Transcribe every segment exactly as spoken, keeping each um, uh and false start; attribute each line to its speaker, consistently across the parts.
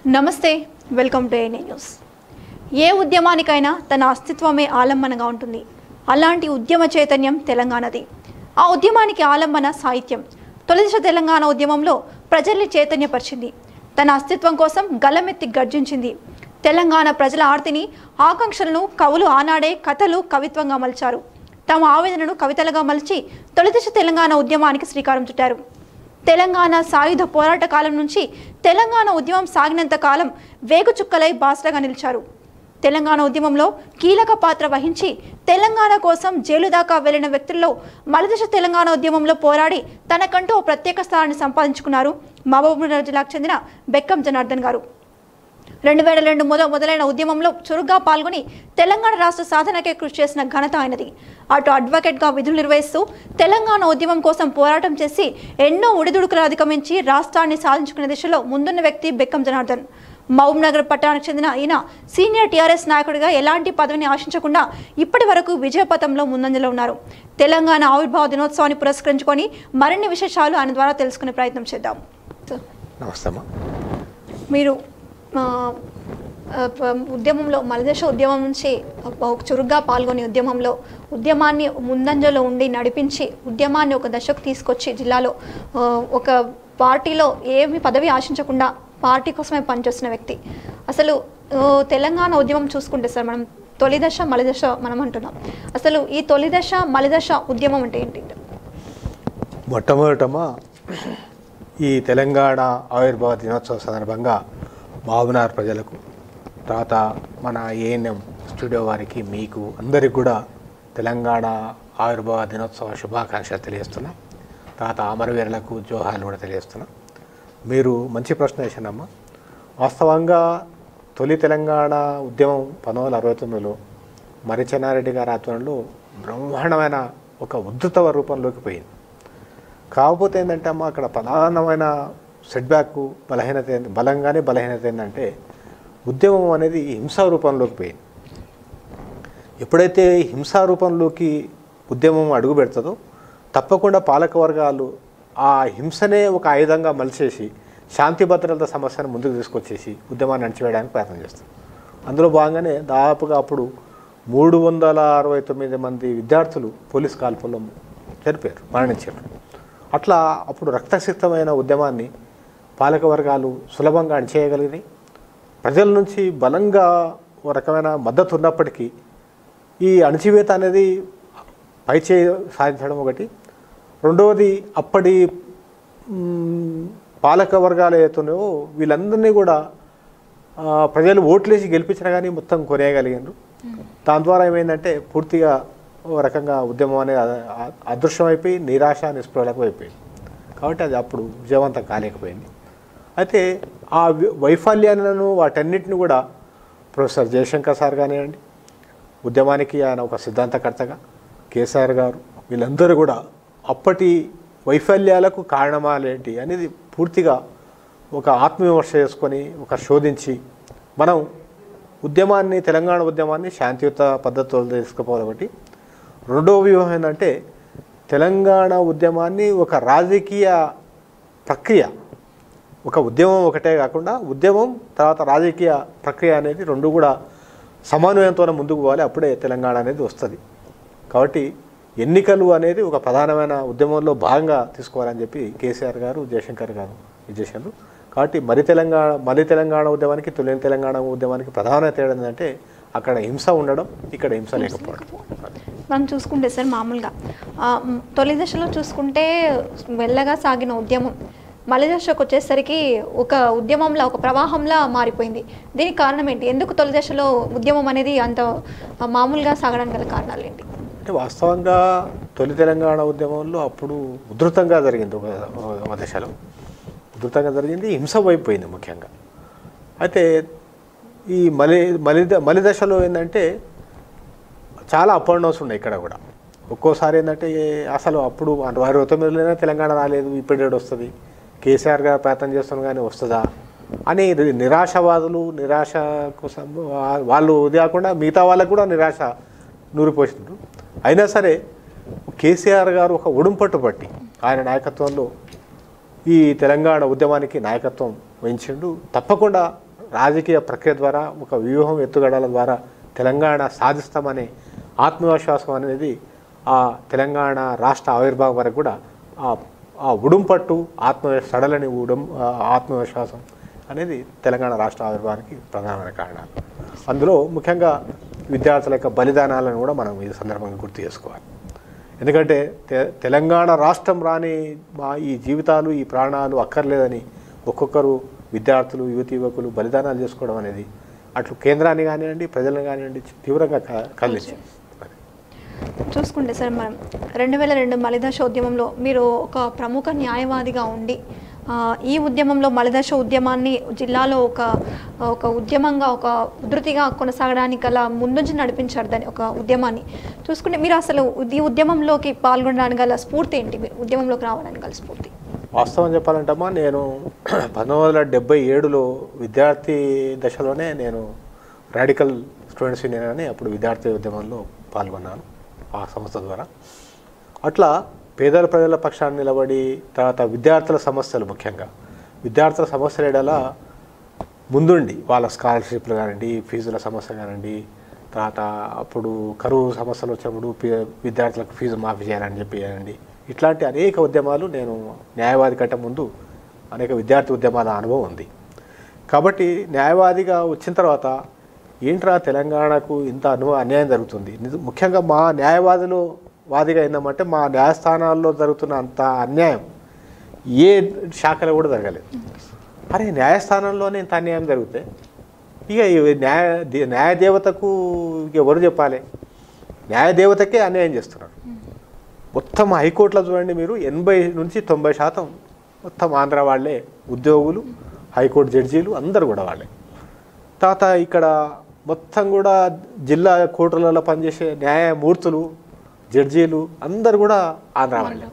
Speaker 1: నమస్తే welcome to ANA news. ఏ ఉద్యమానికైనా తన అస్తిత్వమే ఆలంబనగా ఉంటుంది. అలాంటి ఉద్యమ చైతన్యం తెలంగాణది. ఆ ఉద్యమానికి ఆలంబన సాహిత్యం. తొలిదశ తెలంగాణ ఉద్యమంలో ప్రజల్ని చైతన్యపరిచింది. తన అస్తిత్వం కోసం గలమెత్తి గర్జించింది. తెలంగాణ ప్రజల ఆర్తిని, ఆకాంక్షలను కవులు ఆనాడే కథలు కవిత్వంగా మలిచారు. తమ ఆవేదనను కవితలుగా మలిచి తొలిదశ తెలంగాణ ఉద్యమానికి శ్రీకారం చుట్టారు. తెలంగాణ సాయుధ పోరాట కాలం నుంచి తెలంగాణ ఉద్యమం సాగినంత కాలం వేగుచుక్కలై బాసటగా నిలిచారు. తెలంగాణ ఉద్యమంలో కీలక పాత్ర వహించి తెలంగాణ కోసం జైలు దాకా వెళ్లిన వ్యక్తుల్లో మలిదశ తెలంగాణ ఉద్యమంలో పోరాడి తనకంటూ ఓ ప్రత్యేక స్థానాన్ని సంపాదించుకున్నారు మహబూబ్నగర్ జిల్లాకు చెందిన బెక్కం జనార్దన్ గారు. రెండు వేల రెండు మొద మొదలైన ఉద్యమంలో చురుగ్గా పాల్గొని తెలంగాణ రాష్ట్ర సాధనకే కృషి చేసిన ఘనత ఆయనది. అటు అడ్వకేట్గా విధులు నిర్వహిస్తూ తెలంగాణ ఉద్యమం కోసం పోరాటం చేసి ఎన్నో ఒడిదుడుకులు అధిగమించి రాష్ట్రాన్ని సాధించుకునే దిశలో ముందున్న వ్యక్తి బెక్కం జనార్దన్. మహబూబ్నగర్ పట్టణానికి చెందిన ఈయన సీనియర్ టీఆర్ఎస్ నాయకుడిగా ఎలాంటి పదవిని ఆశించకుండా ఇప్పటి వరకు విజయపథంలో ముందంజలో ఉన్నారు. తెలంగాణ ఆవిర్భావ దినోత్సవాన్ని పురస్కరించుకొని మరిన్ని విశేషాలు ఆయన ద్వారా తెలుసుకునే ప్రయత్నం చేద్దాం.
Speaker 2: నమస్తే.
Speaker 1: మీరు ఉద్యమంలో మలిదశ ఉద్యమం నుంచి చురుగ్గా పాల్గొని ఉద్యమంలో ఉద్యమాన్ని ముందంజలో ఉండి నడిపించి ఉద్యమాన్ని ఒక దశకు తీసుకొచ్చి జిల్లాలో ఒక పార్టీలో ఏమి పదవి ఆశించకుండా పార్టీ కోసమే పనిచేస్తున్న వ్యక్తి. అసలు తెలంగాణ ఉద్యమం చూసుకుంటే సార్ మనం తొలిదశ మలిదశ మనం అంటున్నాం. అసలు ఈ తొలిదశ మలిదశ ఉద్యమం అంటే ఏంటి?
Speaker 2: మొట్టమొదటమా ఈ తెలంగాణ ఆవిర్భావ దినోత్సవ సందర్భంగా మహబూబ్నగర్ ప్రజలకు, తర్వాత మన ఏఎన్ఎం స్టూడియో వారికి, మీకు అందరికి కూడా తెలంగాణ ఆవిర్భావ దినోత్సవ శుభాకాంక్షలు తెలియజేస్తున్నా. తర్వాత అమరవీరులకు జోహార్లు కూడా తెలియజేస్తున్నా. మీరు మంచి ప్రశ్న వేసినమ్మా. వాస్తవంగా తొలి తెలంగాణ ఉద్యమం పంతొమ్మిది వందల అరవై తొమ్మిదిలో మరి చెన్నారెడ్డి గారి ఆధ్వర్యంలో బ్రహ్మాండమైన ఒక ఉద్ధృత రూపంలోకి పోయింది. కాకపోతే ఏంటంటే అమ్మ అక్కడ ప్రధానమైన సెట్బ్యాక్ బలహీనత ఏంది, బలంగానే బలహీనత ఏంటంటే ఉద్యమం అనేది హింసా రూపంలోకి పోయింది. ఎప్పుడైతే హింసా రూపంలోకి ఉద్యమం అడుగు పెడుతుందో తప్పకుండా పాలక వర్గాలు ఆ హింసనే ఒక ఆయుధంగా మలిచేసి శాంతి భద్రతల సమస్యను ముందుకు తీసుకొచ్చేసి ఉద్యమాన్ని అణచివేయడానికి ప్రయత్నం చేస్తారు. అందులో భాగంగానే దాదాపుగా అప్పుడు మూడు వందల అరవై తొమ్మిది మంది విద్యార్థులు పోలీస్ కాల్పుల్లో చనిపోయారు, మరణించారు. అట్లా అప్పుడు రక్తసిక్తమైన ఉద్యమాన్ని పాలక వర్గాలు సులభంగా అణిచేయగలిగినాయి. ప్రజల నుంచి బలంగా ఓ రకమైన మద్దతు ఉన్నప్పటికీ ఈ అణచివేత అనేది పైచే సాధించడం ఒకటి. రెండవది, అప్పటి పాలక వర్గాలు ఏతున్నాయో వీళ్ళందరినీ కూడా ప్రజలు ఓట్లేసి గెలిపించినా కానీ మొత్తం కొనేయగలిగారు. దాని ద్వారా ఏమైందంటే పూర్తిగా ఓ రకంగా ఉద్యమం అనేది అదృశ్యమైపోయి నిరాశ నిస్పృహలకు అయిపోయింది. కాబట్టి అది అప్పుడు విజయవంతం కాలేకపోయింది. అయితే ఆ వైఫల్యాలను వాటన్నిటిని కూడా ప్రొఫెసర్ జయశంకర్ సార్ కానివ్వండి, ఉద్యమానికి ఆయన ఒక సిద్ధాంతకర్తగా కేసీఆర్ గారు, వీళ్ళందరూ కూడా అప్పటి వైఫల్యాలకు కారణమాలేంటి అనేది పూర్తిగా ఒక ఆత్మవిమర్శ చేసుకొని ఒక శోధించి మనం ఉద్యమాన్ని, తెలంగాణ ఉద్యమాన్ని శాంతియుత పద్ధతుల్లో తీసుకుపోవాలి. ఒకటి. రెండవ వ్యూహం ఏంటంటే తెలంగాణ ఉద్యమాన్ని ఒక రాజకీయ ప్రక్రియ, ఒక ఉద్యమం ఒకటే కాకుండా ఉద్యమం తర్వాత రాజకీయ ప్రక్రియ అనేది రెండు కూడా సమన్వయంతో ముందుకు పోవాలి. అప్పుడే తెలంగాణ అనేది వస్తుంది. కాబట్టి ఎన్నికలు అనేది ఒక ప్రధానమైన ఉద్యమంలో భాగంగా తీసుకోవాలని చెప్పి కేసీఆర్ గారు, జయశంకర్ గారు విజేశారు. కాబట్టి మరి తెలంగాణ మరి తెలంగాణ ఉద్యమానికి తొలి తెలంగాణ ఉద్యమానికి ప్రధాన తేడా ఏంటంటే అక్కడ హింస ఉండడం, ఇక్కడ హింస లేకపోవడం.
Speaker 1: మనం చూసుకుంటే సార్ మామూలుగా తొలి దశలో చూసుకుంటే మెల్లగా సాగిన ఉద్యమం మలిదశకు వచ్చేసరికి ఒక ఉద్యమంలో ఒక ప్రవాహంలా మారిపోయింది. దీనికి కారణం ఏంటి? ఎందుకు తొలి దశలో ఉద్యమం అనేది అంత మామూలుగా సాగడానికి గల కారణాలు ఏంటి?
Speaker 2: అంటే వాస్తవంగా తొలి తెలంగాణ ఉద్యమంలో అప్పుడు ఉధృతంగా జరిగింది, ఒక దశలో ఉధృతంగా జరిగింది, హింస అయిపోయింది ముఖ్యంగా. అయితే ఈ మలి మలి మలిదశలో ఏంటంటే చాలా అప్ అండ్ డౌన్స్ ఉన్నాయి. ఇక్కడ కూడా ఒక్కోసారి ఏంటంటే అసలు అప్పుడు అరవై తొమ్మిదిలోనే తెలంగాణ రాలేదు, ఇప్పుడు వస్తుంది, కేసీఆర్ గారు ప్రయత్నం చేస్తున్నాం కానీ వస్తుందా అని నిరాశవాదులు, నిరాశ కోసం వాళ్ళు ఇది కాకుండా మిగతా వాళ్ళకు కూడా నిరాశ నూరిపోసినారు. అయినా సరే కేసీఆర్ గారు ఒక ఉడుంపట్టు పట్టి ఆయన నాయకత్వంలో ఈ తెలంగాణ ఉద్యమానికి నాయకత్వం వహించిండు. తప్పకుండా రాజకీయ ప్రక్రియ ద్వారా ఒక వ్యూహం ఎత్తుగడల ద్వారా తెలంగాణ సాధిస్తామనే ఆత్మవిశ్వాసం అనేది ఆ తెలంగాణ రాష్ట్ర ఆవిర్భావం వరకు కూడా ఆ ఆ ఉడుంపట్టు ఆత్మ సడలని ఉడం ఆత్మవిశ్వాసం అనేది తెలంగాణ రాష్ట్ర ఆవిర్భావానికి ప్రధానమైన కారణాలు. అందులో ముఖ్యంగా విద్యార్థుల యొక్క బలిదానాలను కూడా మనం ఈ సందర్భంగా గుర్తు చేసుకోవాలి. ఎందుకంటే తె తెలంగాణ రాష్ట్రం రాని మా ఈ జీవితాలు ఈ ప్రాణాలు అక్కర్లేదని ఒక్కొక్కరు విద్యార్థులు యువతి యువకులు బలిదానాలు చేసుకోవడం అనేది అట్లు కేంద్రాన్ని కానివ్వండి ప్రజలను కానివ్వండి తీవ్రంగా కదిలించింది.
Speaker 1: చూసుకుంటే సార్ మనం రెండు వేల రెండు మలిదశ ఉద్యమంలో మీరు ఒక ప్రముఖ న్యాయవాదిగా ఉండి ఈ ఉద్యమంలో మలిదశ ఉద్యమాన్ని జిల్లాలో ఒక ఒక ఉద్యమంగా ఒక ఉధృతిగా కొనసాగడానికి గల ముందుంచి నడిపించారు దాన్ని ఒక ఉద్యమాన్ని. చూసుకుంటే మీరు అసలు ఈ ఉద్యమంలోకి పాల్గొనడానికి గల స్ఫూర్తి ఏంటి, మీరు ఉద్యమంలోకి రావడానికి గల స్ఫూర్తి?
Speaker 2: వాస్తవం చెప్పాలంటమ్మా, నేను పంతొమ్మిది వందల డెబ్బై ఏడులో విద్యార్థి దశలోనే నేను రాడికల్ స్టూడెంట్స్ యూనియన్ అని అప్పుడు విద్యార్థి ఉద్యమంలో పాల్గొన్నాను ఆ సంస్థ ద్వారా. అట్లా పేదల ప్రజల పక్షాన్ని నిలబడి తర్వాత విద్యార్థుల సమస్యలు ముఖ్యంగా విద్యార్థుల సమస్యలు ఏడలా ముందుండి వాళ్ళ స్కాలర్షిప్లు కానివ్వండి ఫీజుల సమస్య కానివ్వండి తర్వాత అప్పుడు కరువు సమస్యలు వచ్చినప్పుడు విద్యార్థులకు ఫీజు మాఫీ చేయాలని చెప్పి కానివ్వండి ఇట్లాంటి అనేక ఉద్యమాలు నేను న్యాయవాది కంటే ముందు అనేక విద్యార్థి ఉద్యమాల అనుభవం ఉంది. కాబట్టి న్యాయవాదిగా వచ్చిన తర్వాత ఏంట్రా తెలంగాణకు ఇంత అనుభవం అన్యాయం జరుగుతుంది, ముఖ్యంగా మా న్యాయవాదులు వాదిగా ఏందంటే మా న్యాయస్థానాల్లో జరుగుతున్న అంత అన్యాయం ఏ శాఖలో కూడా జరగలేదు. అరే న్యాయస్థానంలోనే ఇంత అన్యాయం జరిగితే ఇక న్యాయ న్యాయదేవతకు ఎవరు చెప్పాలి, న్యాయదేవతకే అన్యాయం చేస్తున్నారు. మొత్తం హైకోర్టులో చూడండి మీరు ఎనభై నుంచి తొంభై శాతం మొత్తం ఆంధ్ర వాళ్ళే ఉద్యోగులు, హైకోర్టు జడ్జీలు అందరు కూడా వాళ్ళే. తర్వాత ఇక్కడ మొత్తం కూడా జిల్లా కోర్టులలో పనిచేసే న్యాయమూర్తులు జడ్జీలు అందరు కూడా ఆంధ్ర వాళ్ళే.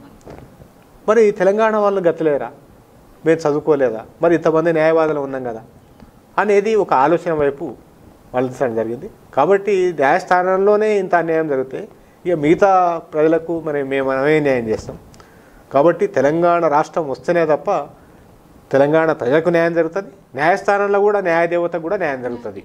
Speaker 2: మరి తెలంగాణ వాళ్ళు గతిలేరా, మేము చదువుకోలేదా, మరి ఇంతమంది న్యాయవాదులు ఉన్నాం కదా అనేది ఒక ఆలోచన వైపు మళ్ళించడం జరిగింది. కాబట్టి న్యాయస్థానంలోనే ఇంత అన్యాయం జరిగితే ఇక మిగతా ప్రజలకు మరి మేము మనమే న్యాయం చేస్తాం. కాబట్టి తెలంగాణ రాష్ట్రం వస్తేనే తప్ప తెలంగాణ ప్రజలకు న్యాయం జరుగుతుంది, న్యాయస్థానంలో కూడా న్యాయదేవతకు కూడా న్యాయం జరుగుతుంది.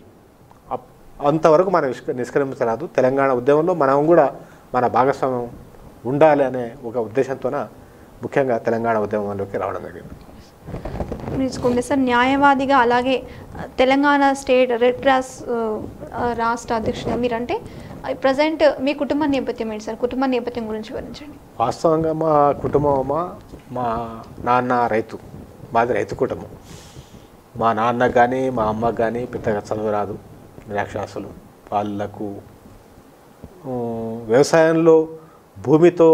Speaker 2: అంతవరకు మనం నిష్క్రమించరాదు. తెలంగాణ ఉద్యమంలో మనం కూడా మన భాగస్వామ్యం ఉండాలి అనే ఒక ఉద్దేశంతోన ముఖ్యంగా తెలంగాణ ఉద్యమంలోకి రావడం జరిగింది.
Speaker 1: తీసుకుంటే సార్ న్యాయవాదిగా అలాగే తెలంగాణ స్టేట్ రెడ్ క్రాస్ రాష్ట్ర అధ్యక్షుడిగా మీరంటే ప్రజెంట్ మీ కుటుంబ నేపథ్యం ఏంటి సార్, కుటుంబ నేపథ్యం గురించి వివరించండి.
Speaker 2: వాస్తవంగా మా కుటుంబం మా నాన్న రైతు, మాది రైతు కుటుంబం. మా నాన్నకు కానీ మా అమ్మకు కానీ పెద్దగా చదువు రాదు, నిరాక్షరాస్యులు. వాళ్ళకు వ్యవసాయంలో భూమితో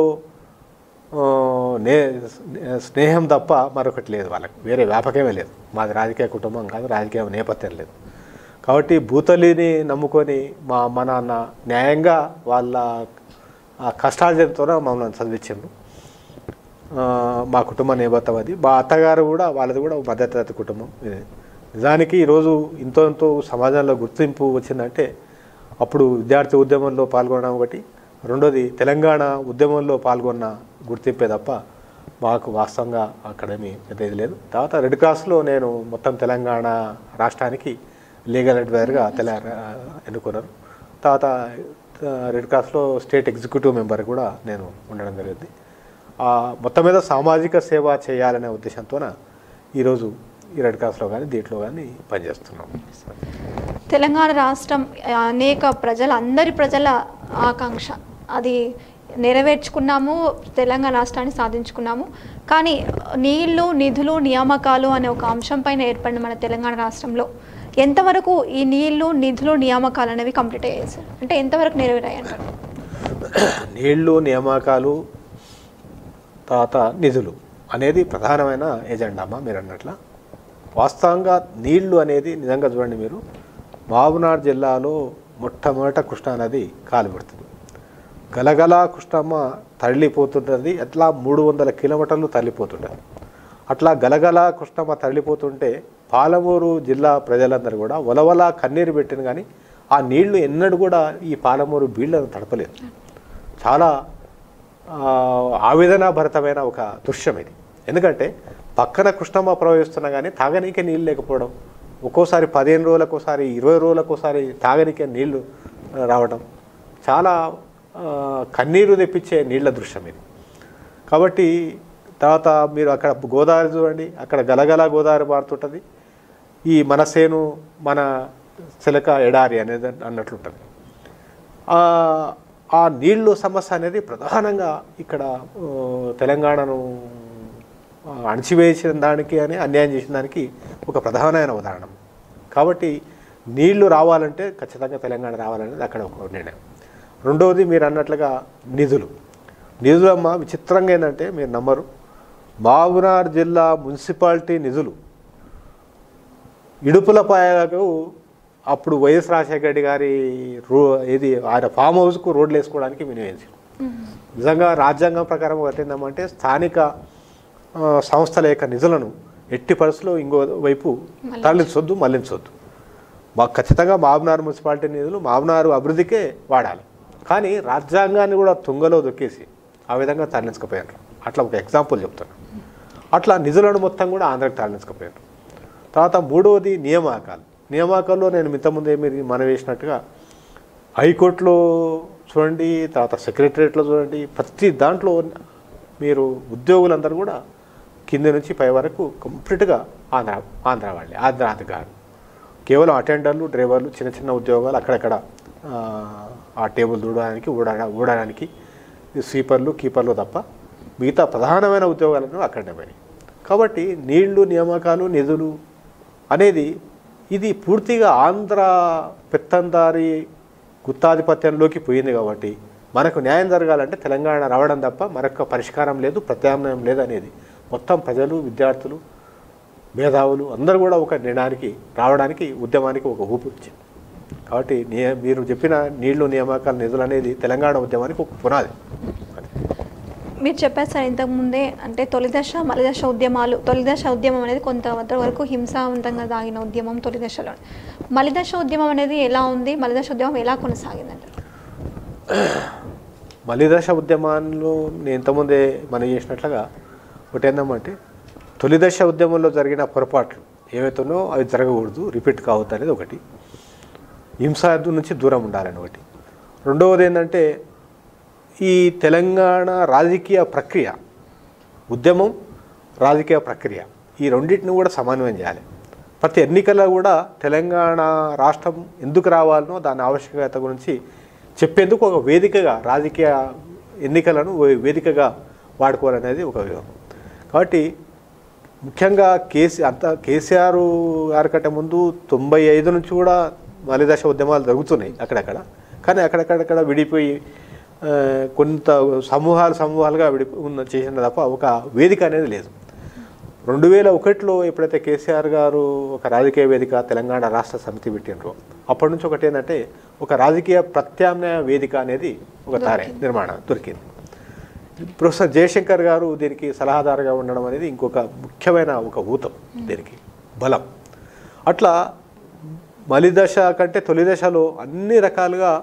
Speaker 2: నే స్నేహం తప్ప మరొకటి లేదు, వాళ్ళకి వేరే వ్యాపకమే లేదు. మాది రాజకీయ కుటుంబం కాదు, రాజకీయ నేపథ్యం లేదు. కాబట్టి భూతల్లిని నమ్ముకొని మా అమ్మ నాన్న న్యాయంగా వాళ్ళ కష్టార్జనతో మమ్మల్ని చదివించారు. మా కుటుంబ నేపథ్యం అది. మా అత్తగారు కూడా వాళ్ళది కూడా మధ్యతరగతి కుటుంబం. నిజానికి ఈరోజు ఇంతో ఎంతో సమాజంలో గుర్తింపు వచ్చిందంటే అప్పుడు విద్యార్థి ఉద్యమంలో పాల్గొనడం ఒకటి, రెండోది తెలంగాణ ఉద్యమంలో పాల్గొన్న గుర్తింపే తప్ప మాకు వాస్తవంగా అక్కడేమీ పెద్దది లేదు. తర్వాత రెడ్ క్రాస్లో నేను మొత్తం తెలంగాణ రాష్ట్రానికి లీగల్ అడ్వైజర్గా తెల ఎన్నుకున్నారు. తర్వాత రెడ్ క్రాస్లో స్టేట్ ఎగ్జిక్యూటివ్ మెంబర్ కూడా నేను ఉండడం జరిగింది. మొత్తం మీద సామాజిక సేవ చేయాలనే ఉద్దేశంతో ఈరోజు ఈ రెడ్ క్రాస్లో కానీ దీంట్లో కానీ పనిచేస్తున్నాం.
Speaker 1: తెలంగాణ రాష్ట్రం అనేక ప్రజల అందరి ప్రజల ఆకాంక్ష, అది నెరవేర్చుకున్నాము, తెలంగాణ రాష్ట్రాన్ని సాధించుకున్నాము. కానీ నీళ్లు నిధులు నియామకాలు అనే ఒక అంశం పైన ఏర్పడిన మన తెలంగాణ రాష్ట్రంలో ఎంతవరకు ఈ నీళ్లు నిధులు నియామకాలు అనేవి కంప్లీట్ అయ్యాయి సార్, అంటే ఎంతవరకు నెరవేరాయంటారు?
Speaker 2: నీళ్లు నియామకాలు తర్వాత నిధులు అనేది ప్రధానమైన ఎజెండా అమ్మా మీరు అన్నట్ల. వాస్తవంగా నీళ్లు అనేది నిజంగా చూడండి మీరు, మహబూబ్నగర్ జిల్లాలో మొట్టమొదట కృష్ణానది కాలుపెడుతుంది. గలగల కృష్ణమ్మ తరలిపోతుంటుంది, అట్లా మూడు వందల కిలోమీటర్లు తరలిపోతుంటుంది. అట్లా గలగల కృష్ణమ్మ తరలిపోతుంటే పాలమూరు జిల్లా ప్రజలందరూ కూడా వలవల కన్నీరు పెట్టిన కానీ ఆ నీళ్లు ఎన్నడూ కూడా ఈ పాలమూరు బీళ్లను తడపలేదు. చాలా ఆవేదనాభరితమైన ఒక దృశ్యం ఇది. ఎందుకంటే పక్కన కృష్ణమ్మ ప్రవహిస్తున్నా కానీ తాగనీకే నీళ్ళు లేకపోవడం, ఒక్కోసారి పదిహేను రోజులకు ఒకసారి ఇరవై రోజులకు ఒకసారి తాగనికే నీళ్లు రావడం చాలా కన్నీరు తెప్పించే నీళ్ల దృశ్యం ఇది. కాబట్టి తర్వాత మీరు అక్కడ గోదావరి చూడండి, అక్కడ గలగల గోదావరి పారుతుంటుంది. ఈ మన సేను మన చిలక ఎడారి అనేది అన్నట్లుంటుంది. ఆ నీళ్ళు సమస్య అనేది ప్రధానంగా ఇక్కడ తెలంగాణను అణచివేసిన దానికి అని అన్యాయం చేసిన దానికి ఒక ప్రధానమైన ఉదాహరణ. కాబట్టి నీళ్లు రావాలంటే ఖచ్చితంగా తెలంగాణ రావాలనేది అక్కడ ఒక నిర్ణయం. రెండవది మీరు అన్నట్లుగా నిధులు నిధులమ్మ విచిత్రంగా ఏంటంటే మీరు నమ్మరు, మహబూబ్నగర్ జిల్లా మున్సిపాలిటీ నిధులు ఇడుపులపాయలకు అప్పుడు వైఎస్ రాజశేఖర రెడ్డి గారి రో ఏది ఆయన ఫామ్ హౌస్కు రోడ్లు వేసుకోవడానికి వినియోగించారు. నిజంగా రాజ్యాంగం ప్రకారం కట్టిందామంటే స్థానిక సంస్థల యొక్క నిధులను ఎట్టి పరిస్థితుల్లో ఇంకో వైపు తరలించొద్దు, మళ్లించొద్దు. మాకు ఖచ్చితంగా మహబూబ్నగర్ మున్సిపాలిటీ నిధులు మహబూబ్నగర్ అభివృద్ధికే వాడాలి. కానీ రాజ్యాంగాన్ని కూడా తుంగలో దొక్కేసి ఆ విధంగా తరలించకపోయారు. అట్లా ఒక ఎగ్జాంపుల్ చెప్తాను. అట్లా నిధులను మొత్తం కూడా ఆంధ్రాకి తరలించకపోయారు. తర్వాత మూడవది నియామకాలు. నియామకాల్లో నేను ఇంతకుముందే మీరు మనం వేసినట్టుగా హైకోర్టులో చూడండి, తర్వాత సెక్రటరియట్లో చూడండి, ప్రతి దాంట్లో మీరు ఉద్యోగులందరూ కూడా కింద నుంచి పై వరకు కంప్లీట్గా ఆంధ్ర ఆంధ్ర వాళ్ళే, ఆంధ్ర అధికారులు. కేవలం అటెండర్లు, డ్రైవర్లు, చిన్న చిన్న ఉద్యోగాలు అక్కడక్కడ ఆ టేబుల్ దూడడానికి ఊడా ఊడడానికి స్వీపర్లు, కీపర్లు తప్ప మిగతా ప్రధానమైన ఉద్యోగాలను అక్కడనే పోయినాయి. కాబట్టి నీళ్లు, నియామకాలు, నిధులు అనేది ఇది పూర్తిగా ఆంధ్ర పెత్తందారి గుత్తాధిపత్యంలోకి పోయింది. కాబట్టి మనకు న్యాయం జరగాలంటే తెలంగాణ రావడం తప్ప మరొక పరిష్కారం లేదు, ప్రత్యామ్నాయం లేదు అనేది మొత్తం ప్రజలు, విద్యార్థులు, మేధావులు అందరూ కూడా ఒక నిర్ణయానికి రావడానికి, ఉద్యమానికి ఒక ఊపు వచ్చింది. కాబట్టి మీరు చెప్పిన నీళ్లు, నియామకాలు, నిధులు అనేది తెలంగాణ ఉద్యమానికి ఒక పునాది.
Speaker 1: మీరు చెప్పారు సార్ ఇంతకుముందే, అంటే తొలిదశ మలిదశ ఉద్యమాలు, తొలిదశ ఉద్యమం అనేది కొంత వరకు హింసావంతంగా సాగిన ఉద్యమం తొలిదశలో. మలిదశ ఉద్యమం అనేది ఎలా ఉంది, మలిదశ ఉద్యమం ఎలా కొనసాగిందంటే?
Speaker 2: మలిదశ ఉద్యమాల్లో నేను ఇంతకుముందే మనం చేసినట్లుగా ఒకటి ఏందమ్మంటే, తొలిదశ ఉద్యమంలో జరిగిన పొరపాట్లు ఏవైతున్నాయో అవి జరగకూడదు, రిపీట్ కావద్దు అనేది ఒకటి. హింస నుంచి దూరం ఉండాలని ఒకటి. రెండవది ఏంటంటే ఈ తెలంగాణ రాజకీయ ప్రక్రియ, ఉద్యమం, రాజకీయ ప్రక్రియ ఈ రెండింటిని కూడా సమన్వయం చేయాలి. ప్రతి ఎన్నికల్లో కూడా తెలంగాణ రాష్ట్రం ఎందుకు రావాలనో దాని ఆవశ్యకత గురించి చెప్పేందుకు ఒక వేదికగా రాజకీయ ఎన్నికలను వేదికగా వాడుకోవాలనేది ఒక వ్యూహం. కాబట్టి ముఖ్యంగా కేసీ అంత కేసీఆర్ గారి కంటే ముందు తొంభై ఐదు నుంచి కూడా మలిదశ ఉద్యమాలు జరుగుతున్నాయి అక్కడక్కడ. కానీ అక్కడక్కడక్కడ విడిపోయి కొంత సమూహాలు సమూహాలుగా విడి ఉన్న చేసిన తప్ప ఒక వేదిక అనేది లేదు. రెండు వేల ఒకటిలో ఎప్పుడైతే కేసీఆర్ గారు ఒక రాజకీయ వేదిక తెలంగాణ రాష్ట్ర సమితి పెట్టినరో అప్పటి నుంచి ఒకటి ఏంటంటే ఒక రాజకీయ ప్రత్యామ్నాయ వేదిక అనేది ఒక తారే నిర్మాణం దొరికింది. ప్రొఫెసర్ జయశంకర్ గారు దీనికి సలహాదారుగా ఉండడం అనేది ఇంకొక ముఖ్యమైన ఒక ఊతం, దీనికి బలం. అట్లా మలిదశ కంటే తొలిదశలో అన్ని రకాలుగా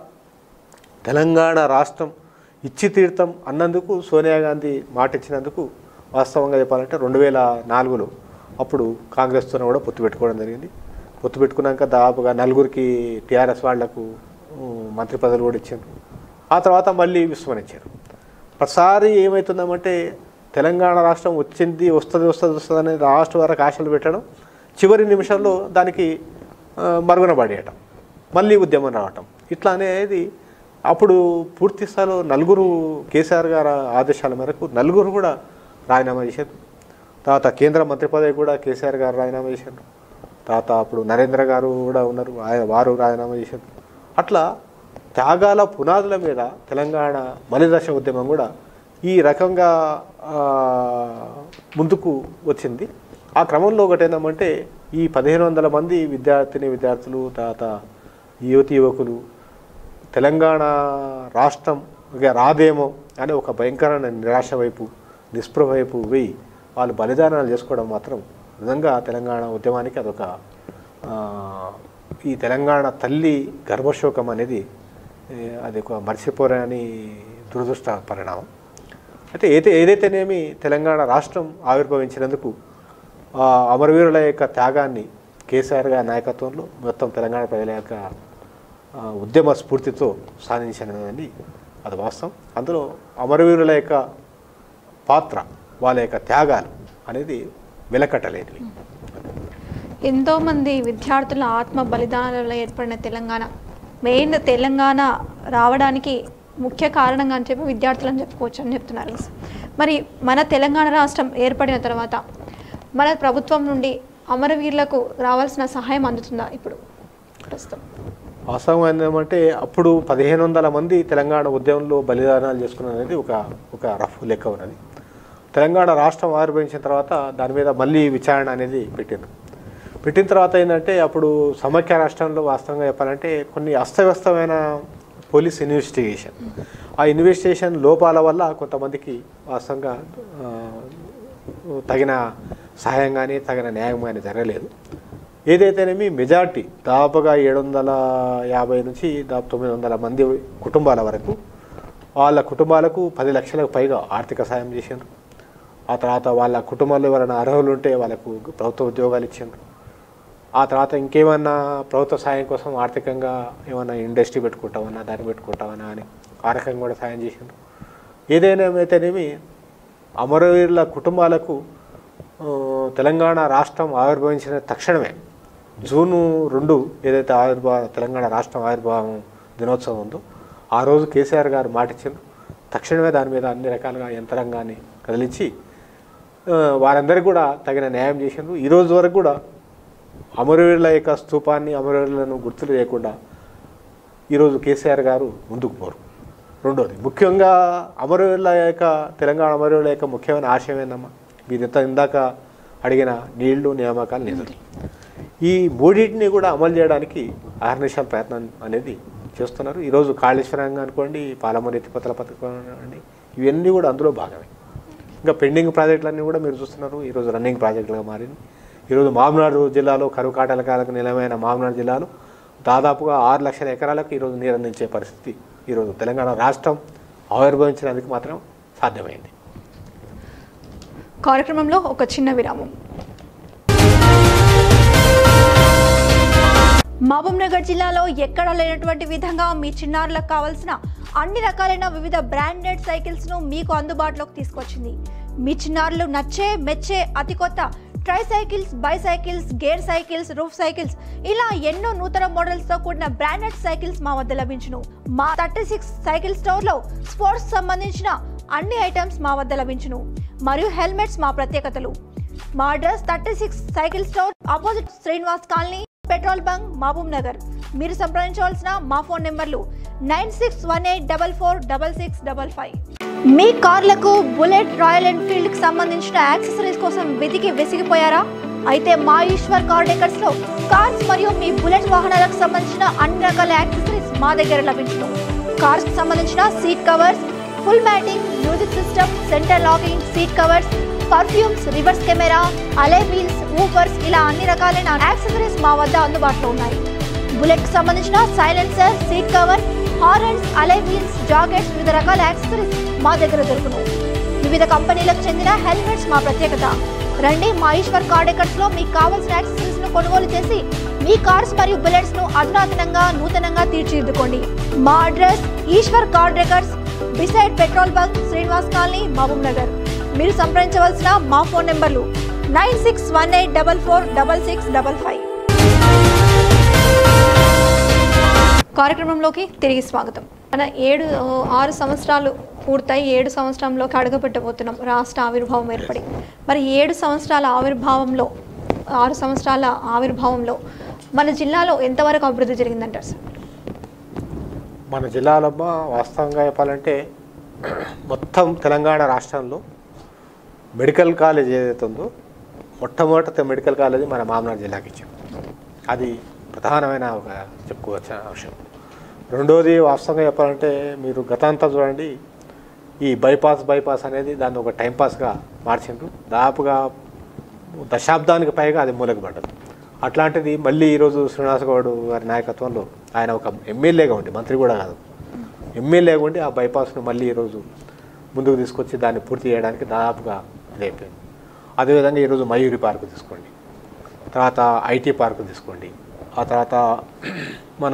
Speaker 2: తెలంగాణ రాష్ట్రం ఇచ్చి తీర్థం అన్నందుకు సోనియా గాంధీ మాట ఇచ్చినందుకు వాస్తవంగా చెప్పాలంటే రెండు వేల నాలుగులో అప్పుడు కాంగ్రెస్తో కూడా పొత్తు పెట్టుకోవడం జరిగింది. పొత్తు పెట్టుకున్నాక దాదాపుగా నలుగురికి టీఆర్ఎస్ వాళ్లకు మంత్రి పదవులు కూడా ఇచ్చారు. ఆ తర్వాత మళ్ళీ విస్మరించారు. ప్రతిసారి ఏమవుతుందామంటే తెలంగాణ రాష్ట్రం వచ్చింది, వస్తుంది వస్తుంది వస్తుంది అనేది రాష్ట్ర వరకు ఆశలు పెట్టడం, చివరి నిమిషంలో దానికి మరుగున పడేయటం, మళ్ళీ ఉద్యమం రావటం, ఇట్లా అనేది. అప్పుడు పూర్తి స్థాయిలో నలుగురు కేసీఆర్ గారి ఆదేశాల మేరకు నలుగురు కూడా రాజీనామా చేశారు. తర్వాత కేంద్ర మంత్రి పదవి కూడా కేసీఆర్ గారు రాజీనామా చేశారు. తర్వాత అప్పుడు నరేంద్ర గారు కూడా ఉన్నారు, వారు రాజీనామా చేశారు. అట్లా త్యాగాల పునాదుల మీద తెలంగాణ మలిదశ ఉద్యమం కూడా ఈ రకంగా ముందుకు వచ్చింది. ఆ క్రమంలో ఒకటి ఏంటంటే ఈ పదిహేను వందల మంది విద్యార్థిని విద్యార్థులు, తర్వాత యువతి యువకులు తెలంగాణ రాష్ట్రం రాదేమో అనే ఒక భయంకరమైన నిరాశ వైపు, నిస్పృహ వైపు పోయి వాళ్ళు బలిదానాలు చేసుకోవడం మాత్రం నిజంగా తెలంగాణ ఉద్యమానికి అదొక ఈ తెలంగాణ తల్లి గర్భశోకం అనేది అది ఒక మర్చిపోరాని దురదృష్ట పరిణామం. అయితే ఏదైతే ఏదైతేనేమి తెలంగాణ రాష్ట్రం ఆవిర్భవించినందుకు అమరవీరుల యొక్క త్యాగాన్ని కేసీఆర్ గారి నాయకత్వంలో మొత్తం తెలంగాణ ప్రజల యొక్క ఉద్యమ స్ఫూర్తితో సాధించినదని అది వాస్తవం. అందులో అమరవీరుల యొక్క పాత్ర, వాళ్ళ యొక్క త్యాగాలు అనేది వెలకట్టలేనివి.
Speaker 1: ఎంతోమంది విద్యార్థుల ఆత్మ బలిదానాలలో ఏర్పడిన తెలంగాణ, మెయిన్ తెలంగాణ రావడానికి ముఖ్య కారణంగా అని చెప్పి విద్యార్థులను చెప్పుకోవచ్చు అని చెప్తున్నారు. మరి మన తెలంగాణ రాష్ట్రం ఏర్పడిన తర్వాత మన ప్రభుత్వం నుండి అమరవీరులకు రావాల్సిన సహాయం అందుతుందా ఇప్పుడు ప్రస్తుతం?
Speaker 2: వాస్తవం ఏంటంటే అప్పుడు పదిహేను వందల మంది తెలంగాణ ఉద్యమంలో బలిదానాలు చేసుకున్నది అనేది ఒక ఒక రఫ్ లెక్క ఉన్నది. తెలంగాణ రాష్ట్రం ఆవిర్భవించిన తర్వాత దాని మీద మళ్ళీ విచారణ అనేది పెట్టింది. పెట్టిన తర్వాత ఏంటంటే అప్పుడు సమైక్య రాష్ట్రంలో వాస్తవంగా చెప్పాలంటే కొన్ని అస్తవ్యస్తమైన పోలీస్ ఇన్వెస్టిగేషన్, ఆ ఇన్వెస్టిగేషన్ లోపాల వల్ల కొంతమందికి వాస్తవంగా తగిన సహాయం కానీ తగిన న్యాయం కానీ జరగలేదు. ఏదైతేనేమి మెజార్టీ దాదాపుగా ఏడు వందల యాభై నుంచి దాదాపు తొమ్మిది వందల మంది కుటుంబాల వరకు వాళ్ళ కుటుంబాలకు పది లక్షలకు పైగా ఆర్థిక సాయం చేసిండ్రు. ఆ తర్వాత వాళ్ళ కుటుంబాల్లో ఎవరైనా అర్హులు ఉంటే వాళ్ళకు ప్రభుత్వ ఉద్యోగాలు ఇచ్చిండ్రు. ఆ తర్వాత ఇంకేమన్నా ప్రభుత్వ సాయం కోసం ఆర్థికంగా ఏమన్నా ఇండస్ట్రీ పెట్టుకుంటామన్నా దాన్ని పెట్టుకుంటామన్నా అని ఆ రకంగా కూడా సాయం చేసిండ్రు. ఏదైనా అయితేనేమి అమరవీరుల కుటుంబాలకు తెలంగాణ రాష్ట్రం ఆవిర్భవించిన తక్షణమే జూను రెండు ఏదైతే ఆవిర్భావ తెలంగాణ రాష్ట్రం ఆవిర్భావం దినోత్సవం ఉందో ఆ రోజు కేసీఆర్ గారు మాటిచ్చిండ్రు. తక్షణమే దాని మీద అన్ని రకాలుగా యంత్రాంగాన్ని కదిలించి వారందరికీ కూడా తగిన న్యాయం చేసిండ్రు. ఈరోజు వరకు కూడా అమరవీరుల యొక్క స్తూపాన్ని, అమరవీరులను గుర్తులు చేయకుండా ఈరోజు కేసీఆర్ గారు ముందుకు పోరు. రెండోది ముఖ్యంగా అమరవీరుల యొక్క తెలంగాణ అమరవీరుల యొక్క ముఖ్యమైన ఆశయం ఏందమ్మా, మీరింత ఇందాక అడిగిన నీళ్లు, నియామకాలు, నిధులు, ఈ మూడింటిని కూడా అమలు చేయడానికి అహర్నిశల ప్రయత్నం అనేది చేస్తున్నారు. ఈరోజు కాళేశ్వరంగా అనుకోండి, పాలమూరు ఎత్తిపోతల పథకం అండి, ఇవన్నీ కూడా అందులో భాగమే. ఇంకా పెండింగ్ ప్రాజెక్టులన్నీ కూడా మీరు చూస్తున్నారు, ఈరోజు రన్నింగ్ ప్రాజెక్టులుగా మారింది. ఈరోజు మామనాడు జిల్లాలో కరువు కాటకాలకు నిలమైన మామనాడు జిల్లాలో దాదాపుగా ఆరు లక్షల ఎకరాలకు ఈరోజు నీరు అందించే పరిస్థితి ఈరోజు తెలంగాణ రాష్ట్రం ఆవిర్భవించినందుకు మాత్రం సాధ్యమైంది.
Speaker 1: కార్యక్రమంలో ఒక చిన్న విరామం. మహబూబ్నగర్ జిల్లాలో ఎక్కడా లేనటువంటి విధంగా మీ చిన్నారులకు కావాల్సిన అన్ని రకాలైన వివిధ బ్రాండెడ్ సైకిల్స్ను మీకు అందుబాటులోకి తీసుకొచ్చింది. మీ చిన్నారులు నచ్చే మెచ్చే అతి కొత్త tricycles, bicycles, gear cycles, roof cycles, ఇలా ఎన్నో నూతన మోడల్స్ తో కూడిన బ్రాండెడ్ సైకిల్స్ మా వద్ద లభించును. మా థర్టీ సిక్స్ సైకిల్ స్టోర్ లో స్పోర్ట్స్ సంబంధించిన అన్ని ఐటమ్స్ మా వద్ద లభించును. మరియు హెల్మెట్స్ మా ప్రత్యేకతలు. మా address thirty six cycle store, opposite Srinivas colony, petrol bunk, Mahbub Nagar. మీరు సంప్రదించవలసిన మా ఫోన్ నెంబర్లు nine six one eight double four double six double five. మీ కార్లకు బుల్లెట్, రాయల్ ఎన్ఫీల్డ్ కి సంబంధించిన యాక్సెసరీస్ కోసం వెతికి వెసిగిపోయారా? అయితే మా ఈశ్వర్ కార్ డెకర్స్ లో కార్స్ మరియు మీ బుల్లెట్ వాహనాలకు సంబంధించిన అన్ని రకాల యాక్సెసరీస్ మా దగ్గర లభించును. కార్స్ కి సంబంధించిన seat covers, full matting, music system, centre locking, seat covers, perfumes, reverse camera, alloy wheels, woofers, ఇలా అన్ని రకాలైన యాక్సెసరీస్ మా వద్ద అందుబాటులో ఉన్నాయి. బుల్లెట్ కి సంబంధించిన silencer, seat cover, horns, alloy wheels, jackets, వివిధ రకాల యాక్సెసరీస్ మా దగ్గర దొరుకును. వివిధ కంపెనీలకు చెందిన హెల్మెట్స్ మా ప్రత్యేకత. రండి, మా ఈశ్వర్ కార్ డెకర్స్ లో మీకు కావాల్సిన యాక్సెసరీస్ ను కొనుగోలు చేసి మీ కార్స్ మరియు బుల్లెట్స్ ను అధునాతనంగా, నూతనంగా తీర్చిదిద్దుకోండి. మా address Eshwar car decors, beside petrol bunk, Srinivas colony, Mahbub Nagar. మీరు సంప్రదించవలసిన మా ఫోన్ నెంబర్లు nine six one eight double four double six double five. కార్యక్రమంలోకి తిరిగి స్వాగతం. మన ఏడు ఆరు సంవత్సరాలు పూర్తయి ఏడు సంవత్సరంలోకి అడుగుపెట్టబోతున్నాం రాష్ట్ర ఆవిర్భావం ఏర్పడి. మరి ఏడు సంవత్సరాల ఆవిర్భావంలో ఆరు సంవత్సరాల ఆవిర్భావంలో మన జిల్లాలో ఎంతవరకు అభివృద్ధి జరిగిందంటారు సార్?
Speaker 2: మన జిల్లాలో వాస్తవంగా చెప్పాలంటే మొత్తం తెలంగాణ రాష్ట్రంలో మెడికల్ కాలేజ్ ఏదైతే ఉందో మొట్టమొదటి మెడికల్ కాలేజీ మన మామనాడు జిల్లాకి ఇచ్చాం. అది ప్రధానమైన ఒక చెప్పుకోవచ్చిన అంశం. రెండోది వాస్తవంగా చెప్పాలంటే మీరు గతంతా చూడండి, ఈ బైపాస్ బైపాస్ అనేది దాన్ని ఒక టైంపాస్గా మార్చిండ్రు. దాదాపుగా దశాబ్దానికి పైగా అది మూలకపడ్డది. అట్లాంటిది మళ్ళీ ఈరోజు శ్రీనివాస్ గౌడ్ గారి నాయకత్వంలో ఆయన ఒక ఎమ్మెల్యేగా ఉండి, మంత్రి కూడా కాదు, ఎమ్మెల్యేగా ఉండి ఆ బైపాస్ను మళ్ళీ ఈరోజు ముందుకు తీసుకొచ్చి దాన్ని పూర్తి చేయడానికి దాదాపుగా ఇదైపోయింది. అదేవిధంగా ఈరోజు మయూరి పార్కు తీసుకోండి, తర్వాత ఐటీ పార్కు తీసుకోండి, ఆ తర్వాత మన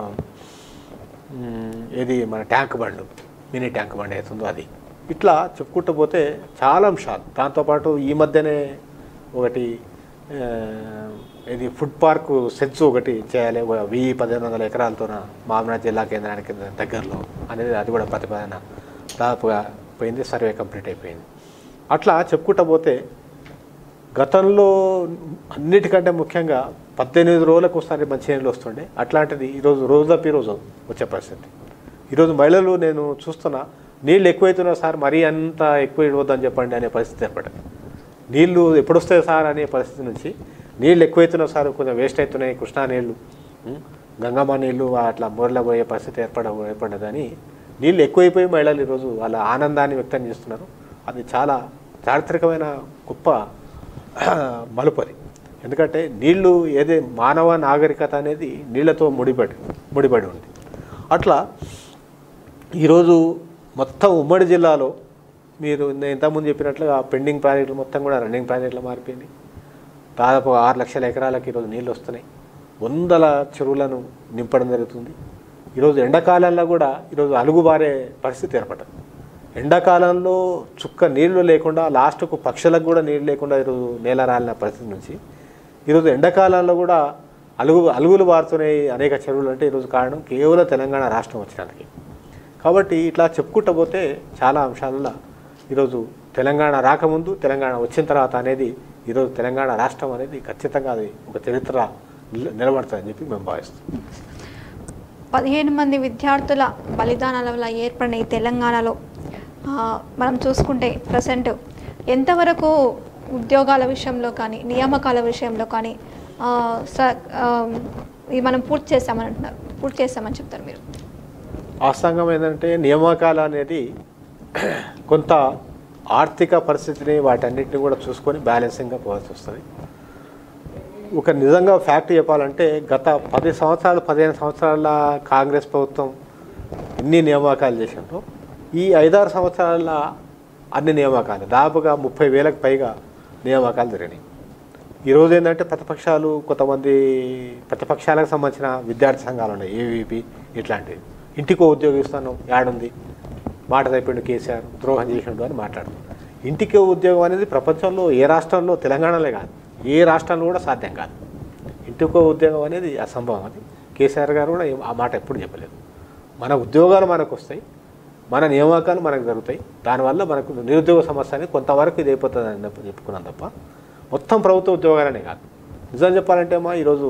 Speaker 2: ఏది మన tank bund, mini tank bund అవుతుందో అది, ఇట్లా చెప్పుకుంటూ పోతే చాలా అంశాలు. దాంతోపాటు ఈ మధ్యనే ఒకటి ఇది ఫుడ్ పార్కు సెన్స్ ఒకటి చేయాలి, వెయ్యి పదిహేను వందల ఎకరాలతోన మామనాథ్ జిల్లా కేంద్రానికి దగ్గరలో అనేది, అది కూడా ప్రతిపాదన దాదాపుగా పోయింది, సర్వే కంప్లీట్ అయిపోయింది. అట్లా చెప్పుకుంటూ పోతే గతంలో అన్నిటికంటే ముఖ్యంగా పద్దెనిమిది రోజులకు ఒకసారి మంచినీళ్ళు వస్తుండే, అట్లాంటిది ఈరోజు రోజు తప్పి రోజు వచ్చే పరిస్థితి. ఈరోజు మహిళలు నేను చూస్తున్నా, నీళ్ళు ఎక్కువైతున్నా సార్ మరీ అంత ఎక్కువ ఇవ్వద్దని చెప్పండి అనే పరిస్థితి ఏర్పడింది. నీళ్ళు ఎప్పుడు వస్తాయి సార్ అనే పరిస్థితి నుంచి నీళ్ళు ఎక్కువైతున్నాయి సార్, కొంచెం వేస్ట్ అవుతున్నాయి, కృష్ణా నీళ్ళు, గంగమ్మ నీళ్ళు అట్లా మూరలో పోయే పరిస్థితి ఏర్పడ ఏర్పడ్డదని నీళ్ళు ఎక్కువైపోయి మహిళలు ఈరోజు వాళ్ళ ఆనందాన్ని వ్యక్తం చేస్తున్నారు. అది చాలా చారిత్రకమైన గొప్ప మలుపు అది. ఎందుకంటే నీళ్లు ఏదే మానవ నాగరికత అనేది నీళ్లతో ముడిపడి ముడిపడి ఉంది. అట్లా ఈరోజు మొత్తం ఉమ్మడి జిల్లాలో మీరు నేను ఇంతకుముందు చెప్పినట్లుగా పెండింగ్ ప్రాజెక్టులు మొత్తం కూడా రన్నింగ్ ప్రాజెక్టులు మారిపోయింది. దాదాపు ఆరు లక్షల ఎకరాలకు ఈరోజు నీళ్ళు వస్తున్నాయి, వందల చెరువులను నింపడం జరుగుతుంది. ఈరోజు ఎండాకాలంలో కూడా ఈరోజు అలుగుబారే పరిస్థితి ఏర్పడ్డది. ఎండాకాలంలో చుక్క నీళ్లు లేకుండా లాస్ట్కు పక్షులకు కూడా నీళ్ళు లేకుండా ఈరోజు నేల రాలిన పరిస్థితి నుంచి ఈరోజు ఎండాకాలంలో కూడా అలుగు అలుగులు బారుతున్నాయి అనేక చెరువులు. అంటే ఈరోజు కారణం కేవలం తెలంగాణ రాష్ట్రం వచ్చినందుకే. కాబట్టి ఇట్లా చెప్పుకుంటూ పోతే చాలా అంశాలలో ఈరోజు తెలంగాణ రాకముందు, తెలంగాణ వచ్చిన తర్వాత అనేది ఈరోజు తెలంగాణ రాష్ట్రం అనేది ఖచ్చితంగా అది ఒక చరిత్ర నిలబడుతుందని చెప్పి మేము భావిస్తాం.
Speaker 1: పదిహేను మంది విద్యార్థుల బలిదానాల వల్ల ఏర్పడిన ఈ తెలంగాణలో మనం చూసుకుంటే ప్రజెంట్ ఎంతవరకు ఉద్యోగాల విషయంలో కానీ నియామకాల విషయంలో కానీ ఇది మనం పూర్తి చేస్తామని అంటున్నారు, పూర్తి చేస్తామని చెప్తారు మీరు?
Speaker 2: వాస్తవంగా ఏంటంటే నియామకాలు అనేది కొంత ఆర్థిక పరిస్థితిని వాటన్నిటిని కూడా చూసుకొని బ్యాలెన్సింగ్గా పోవాల్సి వస్తుంది. ఒక నిజంగా ఫ్యాక్ట్ చెప్పాలంటే గత పది సంవత్సరాలు పదిహేను సంవత్సరాల కాంగ్రెస్ ప్రభుత్వం ఎన్ని నియామకాలు చేసిందో ఈ ఐదారు సంవత్సరాల అన్ని నియామకాలు దాదాపుగా ముప్పై వేలకు పైగా నియామకాలు జరిగినాయి. ఈరోజు ఏంటంటే ప్రతిపక్షాలు కొంతమంది ప్రతిపక్షాలకు సంబంధించిన విద్యార్థి సంఘాలు ఉన్నాయి, ఏవీపీ ఇట్లాంటివి, ఇంటికో ఉద్యోగం ఇస్తాను యాడుంది, మాట తప్పిండు కేసీఆర్, ద్రోహం చేసిండు అని మాట్లాడు. ఇంటికో ఉద్యోగం అనేది ప్రపంచంలో ఏ రాష్ట్రంలో, తెలంగాణలో కాదు ఏ రాష్ట్రంలో కూడా సాధ్యం కాదు. ఇంటికో ఉద్యోగం అనేది అసంభవం. అది కేసీఆర్ గారు కూడా ఆ మాట ఎప్పుడు చెప్పలేదు. మన ఉద్యోగాలు మనకు వస్తాయి, మన నియామకాలు మనకు జరుగుతాయి, దానివల్ల మనకు నిరుద్యోగ సమస్య అనేది కొంతవరకు ఇది అయిపోతుంది అని చెప్పుకున్నాం తప్ప మొత్తం ప్రభుత్వ ఉద్యోగాలనే కాదు. నిజం చెప్పాలంటే మా ఈరోజు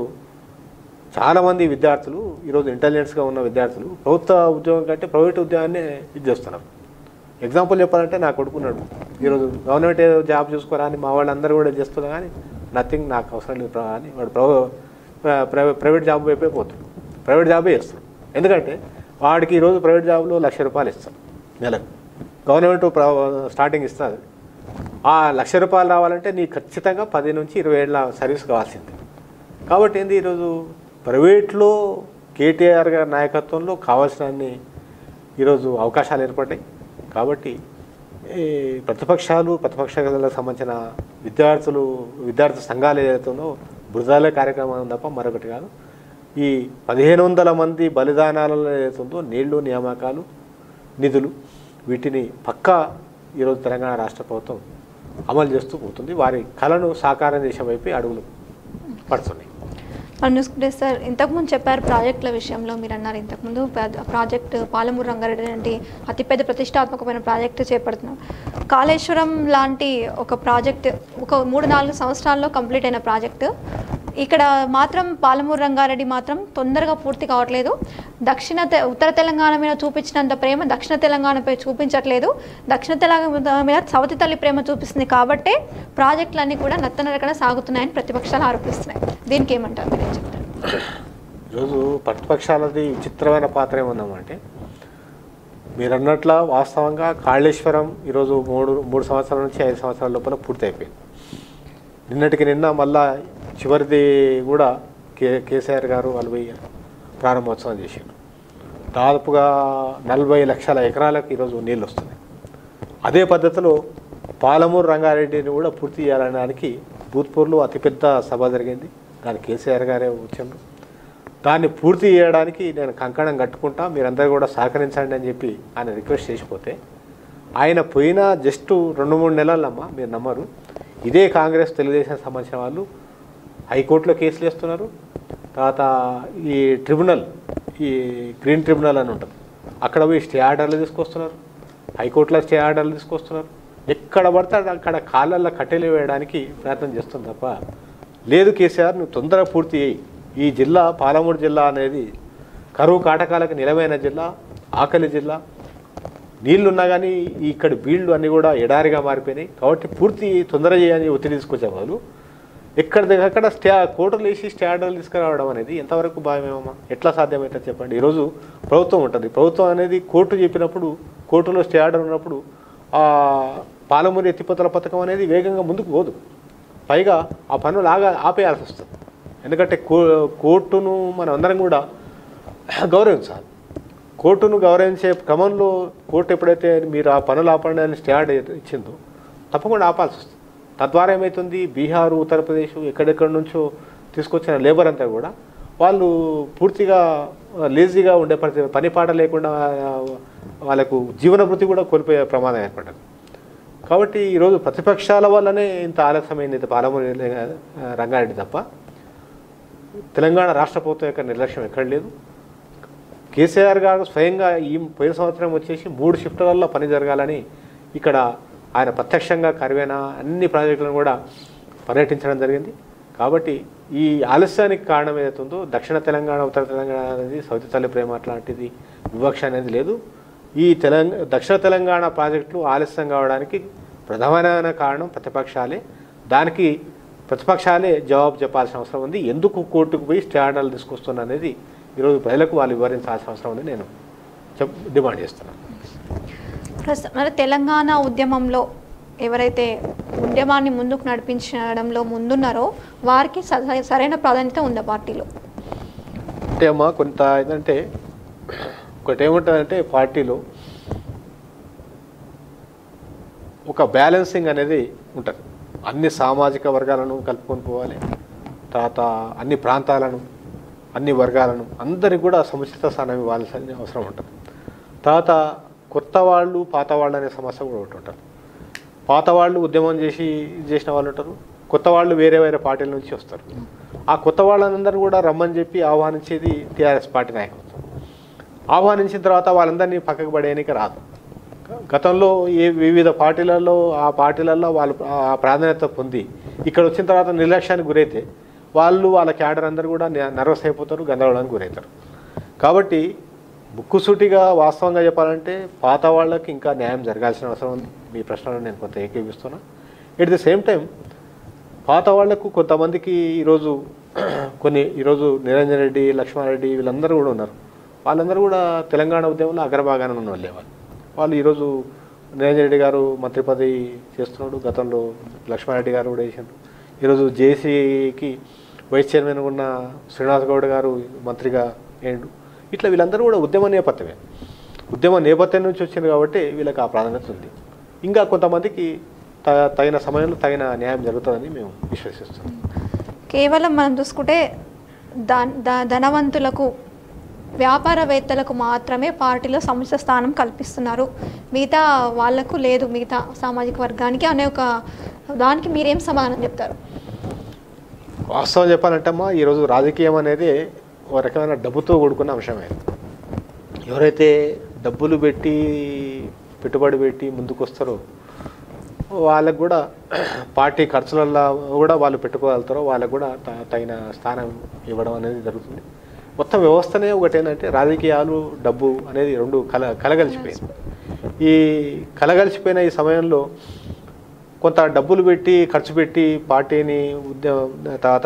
Speaker 2: చాలామంది విద్యార్థులు ఈరోజు ఇంటెలిజెన్స్గా ఉన్న విద్యార్థులు ప్రభుత్వ ఉద్యోగం కంటే ప్రైవేట్ ఉద్యోగాన్ని ఇది చేస్తున్నారు. ఎగ్జాంపుల్ చెప్పాలంటే నా కొడుకున్నాడు, ఈరోజు గవర్నమెంట్ జాబ్ చూసుకోరా అని మా వాళ్ళందరూ కూడా చేస్తున్నారు, కానీ నథింగ్ నాకు అవసరం లేదు అని వాడు ప్రైవేట్ ప్రైవేట్ జాబ్ వైపే పోతాడు, ప్రైవేట్ జాబే చేస్తాడు. ఎందుకంటే వాడికి ఈరోజు ప్రైవేట్ జాబ్లో లక్ష రూపాయలు ఇస్తాం నెలకు, గవర్నమెంట్ స్టార్టింగ్ ఇస్తుంది. ఆ లక్ష రూపాయలు రావాలంటే నీకు ఖచ్చితంగా పది నుంచి ఇరవై ఏళ్ళ సర్వీస్ కావాల్సిందే. కాబట్టి ఏంది ఈరోజు ప్రైవేట్లో కేటీఆర్ గారి నాయకత్వంలో కావాల్సినన్ని ఈరోజు అవకాశాలు ఏర్పడ్డాయి. కాబట్టి ఈ ప్రతిపక్షాలు ప్రతిపక్షాలకు సంబంధించిన విద్యార్థులు విద్యార్థి సంఘాలు ఏదైతుందో బృందాలే కార్యక్రమం తప్ప మరొకటి కాదు. ఈ పదిహేను వందల మంది బలిదానాలలో ఏదైతుందో నీళ్లు, నియామకాలు, నిధులు, వీటిని పక్కా ఈరోజు తెలంగాణ రాష్ట్ర ప్రభుత్వం అమలు చేస్తూ పోతుంది. వారి కళను సాకారం చేసే వైపు అడుగులు పడుతున్నాయి.
Speaker 1: మనం చూసుకుంటే సార్ ఇంతకుముందు చెప్పారు ప్రాజెక్టుల విషయంలో, మీరు అన్నారు ఇంతకుముందు ప్రాజెక్టు పాలమూరు రంగారెడ్డి లాంటి అతిపెద్ద ప్రతిష్టాత్మకమైన ప్రాజెక్టు చేపడుతున్నాం. కాళేశ్వరం లాంటి ఒక ప్రాజెక్టు ఒక మూడు నాలుగు సంవత్సరాల్లో కంప్లీట్ అయిన ప్రాజెక్టు ఇక్కడ మాత్రం పాలమూరు రంగారెడ్డి మాత్రం తొందరగా పూర్తి కావట్లేదు. దక్షిణ ఉత్తర తెలంగాణ మీద చూపించినంత ప్రేమ దక్షిణ తెలంగాణపై చూపించట్లేదు, దక్షిణ తెలంగాణ మీద సవతి తల్లి ప్రేమ చూపిస్తుంది. కాబట్టే ప్రాజెక్టులన్నీ కూడా నత్తనరకన సాగుతున్నాయని ప్రతిపక్షాలు ఆరోపిస్తున్నాయి. దీనికి ఏమంటారు, మీరు ఏం చెప్తారు?
Speaker 2: ఈరోజు ప్రతిపక్షాలది విచిత్రమైన పాత్ర ఏముందామంటే, మీరు అన్నట్ల వాస్తవంగా కాళేశ్వరం ఈరోజు మూడు మూడు సంవత్సరాల నుంచి ఐదు సంవత్సరాల లోపల పూర్తి అయిపోయింది. నిన్నటికి నిన్న మళ్ళా చివరిది కూడా కే కేసీఆర్ గారు వాళ్ళు ప్రారంభోత్సవం చేశారు. దాదాపుగా నలభై లక్షల ఎకరాలకు ఈరోజు నీళ్ళు వస్తున్నాయి. అదే పద్ధతిలో పాలమూరు రంగారెడ్డిని కూడా పూర్తి చేయాలనడానికి భూత్పూర్లో అతిపెద్ద సభ జరిగింది, దాని కేసీఆర్ గారే వచ్చారు. దాన్ని పూర్తి చేయడానికి నేను కంకణం కట్టుకుంటా, మీరందరూ కూడా సహకరించండి అని చెప్పి ఆయన రిక్వెస్ట్ చేసిపోతే ఆయన పోయిన జస్ట్ రెండు మూడు నెలలమ్మా మీరు నమ్మరు, ఇదే కాంగ్రెస్ తెలుగుదేశం సంబంధించిన వాళ్ళు హైకోర్టులో కేసులు వేస్తున్నారు. తర్వాత ఈ ట్రిబ్యునల్, ఈ గ్రీన్ ట్రిబ్యునల్ అని ఉంటుంది, అక్కడ పోయి స్టే ఆర్డర్లు తీసుకొస్తున్నారు, హైకోర్టులో స్టే ఆర్డర్లు తీసుకొస్తున్నారు. ఎక్కడ పడితే అక్కడ కాళ్ళల్లో కట్టెలు వేయడానికి ప్రయత్నం చేస్తుంది తప్ప లేదు కేసీఆర్ నువ్వు తొందరగా పూర్తి చేయి. ఈ జిల్లా పాలమూరు జిల్లా అనేది కరువు కాటకాలకు నిలమైన జిల్లా, ఆకలి జిల్లా, నీళ్లున్నా కానీ ఇక్కడ బీళ్లు అన్నీ కూడా ఎడారిగా మారిపోయినాయి. కాబట్టి పూర్తి తొందర చేయని ఒత్తిడి తీసుకొచ్చే వాళ్ళు ఎక్కడ దగ్గర స్టే కోర్టులు వేసి స్టే ఆర్డర్లు తీసుకురావడం అనేది ఎంతవరకు భాగమేమమ్మా? ఎట్లా సాధ్యమవుతుంది చెప్పండి? ఈరోజు ప్రభుత్వం ఉంటుంది, ప్రభుత్వం అనేది కోర్టు చెప్పినప్పుడు, కోర్టులో స్టే ఆర్డర్ ఉన్నప్పుడు ఆ పాలమూరు ఎత్తిపోతల పథకం అనేది వేగంగా ముందుకు పోదు. పైగా ఆ పనులు ఆగా ఆపేయాల్సి వస్తుంది. ఎందుకంటే కో కోర్టును మనం అందరం కూడా గౌరవించాలి. కోర్టును గౌరవించే క్రమంలో కోర్టు ఎప్పుడైతే మీరు ఆ పనులు ఆపండి అని స్టే ఆర్డర్ ఇచ్చిందో తప్పకుండా ఆపాల్సి వస్తుంది. తద్వారా ఏమవుతుంది, బీహారు, ఉత్తరప్రదేశ్ ఎక్కడెక్కడి నుంచో తీసుకొచ్చిన లేబర్ అంతా కూడా వాళ్ళు పూర్తిగా లేజీగా ఉండే పరిస్థితి, పని పాట లేకుండా వాళ్ళకు జీవన వృత్తి కూడా కోల్పోయే ప్రమాదం ఏర్పడ్డది. కాబట్టి ఈరోజు ప్రతిపక్షాల వల్లనే ఇంత ఆలస్యమైంది ఇది పాలమూరు రంగారెడ్డి తప్ప తెలంగాణ రాష్ట్ర ప్రభుత్వం యొక్క నిర్లక్ష్యం ఎక్కడ లేదు. కేసీఆర్ గారు స్వయంగా ఈ పోయిన సంవత్సరం వచ్చేసి మూడు షిఫ్ట్లలో పని జరగాలని ఇక్కడ ఆయన ప్రత్యక్షంగా కరివేనా అన్ని ప్రాజెక్టులను కూడా పర్యటించడం జరిగింది. కాబట్టి ఈ ఆలస్యానికి కారణం ఏదైతుందో దక్షిణ తెలంగాణ, ఉత్తర తెలంగాణ అనేది సౌతి తల్లి ప్రేమ అట్లాంటిది వివక్ష అనేది లేదు. ఈ తెలంగాణ దక్షిణ తెలంగాణ ప్రాజెక్టులు ఆలస్యం కావడానికి ప్రధానమైన కారణం ప్రతిపక్షాలే. దానికి ప్రతిపక్షాలే జవాబు చెప్పాల్సిన అవసరం ఉంది. ఎందుకు కోర్టుకు పోయి స్టే ఆర్డర్లు తీసుకొస్తున్నా అనేది ఈరోజు ప్రజలకు వాళ్ళు వివరించాల్సిన అవసరం ఉంది నేను చెప్ డిమాండ్ చేస్తున్నాను.
Speaker 1: ప్రస్తుతం మరి తెలంగాణ ఉద్యమంలో ఎవరైతే ఉద్యమాన్ని ముందుకు నడిపించడంలో ముందున్నారో వారికి సరైన ప్రాధాన్యత ఉందా పార్టీలో?
Speaker 2: అంటే అమ్మా కొంత ఏంటంటే ఒకటి ఏముంటుందంటే పార్టీలో ఒక బ్యాలెన్సింగ్ అనేది ఉంటుంది. అన్ని సామాజిక వర్గాలను కలుపుకొని పోవాలి, తర్వాత అన్ని ప్రాంతాలను, అన్ని వర్గాలను అందరికి కూడా సముచిత స్థానం ఇవ్వాల్సిన అవసరం ఉంటుంది. తర్వాత కొత్త వాళ్ళు, పాత వాళ్ళు అనే సమస్య కూడా ఒకటి ఉంటుంది. పాత వాళ్ళు ఉద్యమం చేసి చేసిన వాళ్ళు ఉంటారు, కొత్త వాళ్ళు వేరే వేరే పార్టీల నుంచి వస్తారు. ఆ కొత్త వాళ్ళందరూ కూడా రమ్మని చెప్పి ఆహ్వానించేది టీఆర్ఎస్ పార్టీ నాయకత్వం. ఆహ్వానించిన తర్వాత వాళ్ళందరినీ పక్కకు పడేయడానికి రాదు. గతంలో ఏ వివిధ పార్టీలలో ఆ పార్టీలలో వాళ్ళు ఆ ప్రాధాన్యత పొంది ఇక్కడ వచ్చిన తర్వాత నిర్లక్ష్యానికి గురైతే వాళ్ళు వాళ్ళ క్యాడర్ అందరూ కూడా నర్వస్ అయిపోతారు, గందరగోళానికి గురవుతారు. కాబట్టి ముక్కుసూటిగా వాస్తవంగా చెప్పాలంటే పాత వాళ్ళకి ఇంకా న్యాయం జరగాల్సిన అవసరం ఉంది. మీ ప్రశ్నలో నేను కొంత ఏకీపిస్తున్నా. ఎట్ ది సేమ్ టైం పాత వాళ్లకు కొంతమందికి ఈరోజు కొన్ని ఈరోజు నిరంజన్ రెడ్డి, లక్ష్మారెడ్డి వీళ్ళందరూ కూడా ఉన్నారు. వాళ్ళందరూ కూడా తెలంగాణ ఉద్యమంలో అగ్రభాగాన ఉన్న వాళ్ళే. వాళ్ళు వాళ్ళు ఈరోజు నిరంజన్ రెడ్డి గారు మంత్రి పదవి చేస్తున్నాడు, గతంలో లక్ష్మారెడ్డి గారు కూడా చేశారు. ఈరోజు జేసీకి వైస్ చైర్మన్ ఉన్న శ్రీనివాస్ గౌడ్ గారు మంత్రిగా ఏండు. ఇట్లా వీళ్ళందరూ కూడా ఉద్యమ నేపథ్యమే, ఉద్యమ నేపథ్యం నుంచి వచ్చింది కాబట్టి వీళ్ళకి ఆ ప్రాధాన్యత ఉంది. ఇంకా కొంతమందికి త తగిన సమయంలో తగిన న్యాయం జరుగుతుందని మేము విశ్వసిస్తున్నాం.
Speaker 1: కేవలం మనం చూసుకుంటే ధనవంతులకు, వ్యాపారవేత్తలకు మాత్రమే పార్టీలో సముచిత స్థానం కల్పిస్తున్నారు, మిగతా వాళ్లకు లేదు, మిగతా సామాజిక వర్గానికి అనే ఒక దానికి మీరేం సమాధానం చెప్తారు?
Speaker 2: వాస్తవం చెప్పాలంటే అమ్మా ఈరోజు రాజకీయం అనేది ఒక రకమైన డబ్బుతో కూడుకున్న అంశమే. ఎవరైతే డబ్బులు పెట్టి పెట్టుబడి పెట్టి ముందుకు వస్తారో వాళ్ళకు కూడా పార్టీ ఖర్చులలో కూడా వాళ్ళు పెట్టుకోగలుగుతారో వాళ్ళకు కూడా తగిన స్థానం ఇవ్వడం అనేది జరుగుతుంది. మొత్తం వ్యవస్థనే ఒకటి ఏంటంటే రాజకీయాలు, డబ్బు అనేది రెండు కల కలగలిసిపోయింది. ఈ కలగలిసిపోయిన ఈ సమయంలో కొంత డబ్బులు పెట్టి ఖర్చు పెట్టి పార్టీని ఉద్యమ తర్వాత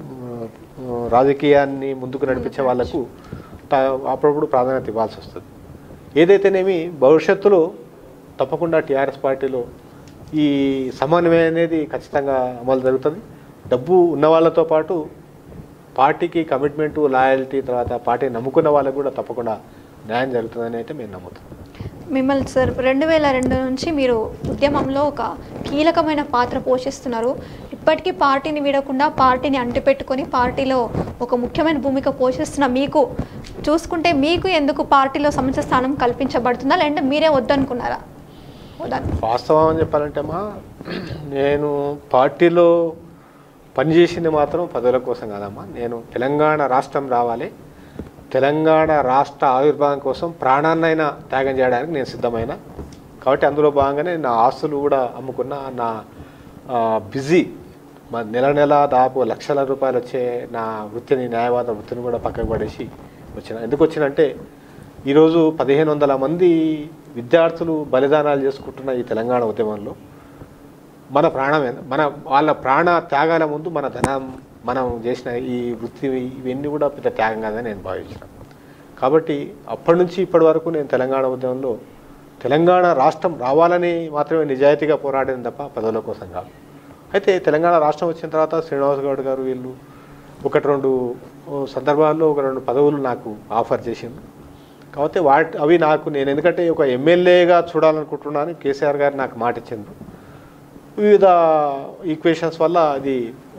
Speaker 2: రాజకీయాన్ని ముందుకు నడిపించే వాళ్లకు అప్పుడప్పుడు ప్రాధాన్యత ఇవ్వాల్సి వస్తుంది. ఏదైతేనేమి భవిష్యత్తులో తప్పకుండా టీఆర్ఎస్ పార్టీలో ఈ సమన్వయం అనేది ఖచ్చితంగా అమలు జరుగుతుంది. డబ్బు ఉన్న వాళ్ళతో పాటు పార్టీకి కమిట్మెంటు, లాయల్టీ, తర్వాత పార్టీ నమ్ముకున్న వాళ్ళకు కూడా తప్పకుండా న్యాయం జరుగుతుందని అయితే మేము నమ్ముతాం.
Speaker 1: మిమ్మల్ని సార్ రెండు వేల రెండు నుంచి మీరు ఉద్యమంలో ఒక కీలకమైన పాత్ర పోషిస్తున్నారు. ఇప్పటికీ పార్టీని వీడకుండా పార్టీని అంటిపెట్టుకొని పార్టీలో ఒక ముఖ్యమైన భూమిక పోషిస్తున్న మీకు చూసుకుంటే మీకు ఎందుకు పార్టీలో సముచిత స్థానం కల్పించబడుతుందా, లేదంటే మీరే వద్దనుకున్నారా?
Speaker 2: వాస్తవం అని చెప్పాలంటే మా నేను పార్టీలో పనిచేసింది మాత్రం పదవుల కోసం కాదమ్మా. నేను తెలంగాణ రాష్ట్రం రావాలి, తెలంగాణ రాష్ట్ర ఆవిర్భావం కోసం ప్రాణాన్నైనా త్యాగం చేయడానికి నేను సిద్ధమైన. కాబట్టి అందులో భాగంగానే నా ఆస్తులు కూడా అమ్ముకున్న, నా బిజీ మా నెల నెల దాదాపు లక్షల రూపాయలు వచ్చే నా వృత్తిని, న్యాయవాద వృత్తిని కూడా పక్కకు పడేసి వచ్చిన. ఎందుకు వచ్చినంటే ఈరోజు పదిహేను వందల మంది విద్యార్థులు బలిదానాలు చేసుకుంటున్న ఈ తెలంగాణ ఉద్యమంలో మన ప్రాణమే, మన వాళ్ళ ప్రాణ త్యాగాల ముందు మన ధనం, మనం చేసిన ఈ వృత్తి ఇవన్నీ కూడా పెద్ద త్యాగం కాదని నేను భావించాను. కాబట్టి అప్పటి నుంచి ఇప్పటి వరకు నేను తెలంగాణ ఉద్యమంలో తెలంగాణ రాష్ట్రం రావాలని మాత్రమే నిజాయితీగా పోరాడింది తప్ప పదవుల కోసం కాదు. అయితే తెలంగాణ రాష్ట్రం వచ్చిన తర్వాత శ్రీనివాస్ గౌడ్ గారు వీళ్ళు ఒకటి రెండు సందర్భాల్లో ఒక రెండు పదవులు నాకు ఆఫర్ చేసింది. కాబట్టి వాటి అవి నాకు నేను ఎందుకంటే ఒక ఎమ్మెల్యేగా చూడాలనుకుంటున్నాను. కేసీఆర్ గారు నాకు మాట ఇచ్చిండ్రు. వివిధ ఈక్వేషన్స్ వల్ల అది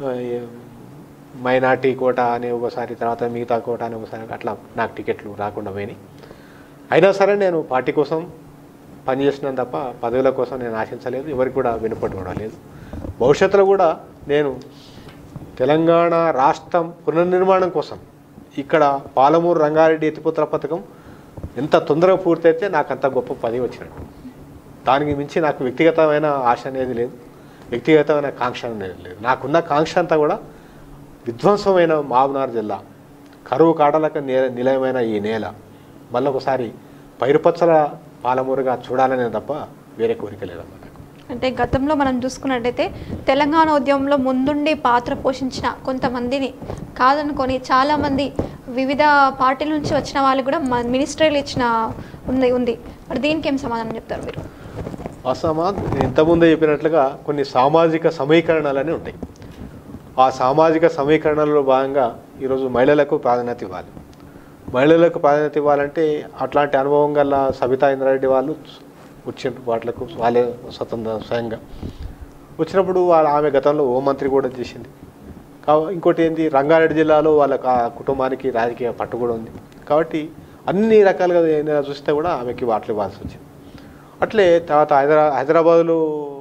Speaker 2: మైనార్టీ కోట అని ఒకసారి, తర్వాత మిగతా కోట అని ఒకసారి, అట్లా నాకు టికెట్లు రాకుండా పోయినాయి. అయినా సరే నేను పార్టీ కోసం పనిచేసినాను తప్ప పదవుల కోసం నేను ఆశించలేదు, ఎవరికి కూడా వెనుపట్టు కూడా లేదు. భవిష్యత్తులో కూడా నేను తెలంగాణ రాష్ట్రం పునర్నిర్మాణం కోసం ఇక్కడ పాలమూరు రంగారెడ్డి ఎత్తిపోతల పథకం ఎంత తొందరగా పూర్తయితే నాకు అంత గొప్ప పదవి వచ్చినట్టు. దానికి మించి నాకు వ్యక్తిగతమైన ఆశ అనేది లేదు, వ్యక్తిగతమైన కాంక్ష అనేది లేదు. నాకున్న కాంక్ష అంతా కూడా విధ్వంసమైన మహబూబ్నగర్ జిల్లా, కరువు కాడలకు నిలయమైన ఈ నేల మళ్ళొకసారి పైరుపచ్చల పాలమూరుగా చూడాలనే తప్ప వేరే కోరిక లేదన్నమాట.
Speaker 1: అంటే గతంలో మనం చూసుకున్నట్టయితే తెలంగాణ ఉద్యమంలో ముందుండి పాత్ర పోషించిన కొంతమందిని కాదనుకొని చాలామంది వివిధ పార్టీల నుంచి వచ్చిన వాళ్ళు కూడా మినిస్ట్రీలు ఇచ్చిన ఉంది ఉంది మరి దీనికి ఏం సమాధానం చెప్తారు మీరు?
Speaker 2: వాస్తవమా, ఇంతకుముందే చెప్పినట్లుగా కొన్ని సామాజిక సమీకరణాలని ఉంటాయి. ఆ సామాజిక సమీకరణలో భాగంగా ఈరోజు మహిళలకు ప్రాధాన్యత ఇవ్వాలి. మహిళలకు ప్రాధాన్యత ఇవ్వాలంటే అట్లాంటి అనుభవం గల సబితా ఇంద్రారెడ్డి వాళ్ళు వచ్చిండ్రు. వాటిలకు వాళ్ళే స్వతంత్ర స్వయంగా వచ్చినప్పుడు వాళ్ళ ఆమె గతంలో హోంమంత్రి కూడా చేసింది. కా ఇంకోటి ఏంటి, రంగారెడ్డి జిల్లాలో వాళ్ళ కుటుంబానికి రాజకీయ పట్టు కూడా ఉంది. కాబట్టి అన్ని రకాలుగా ఏదైనా చూస్తే కూడా ఆమెకి వాటిలో ఇవ్వాల్సి వచ్చింది. అట్లే తర్వాత హైదరా హైదరాబాదులో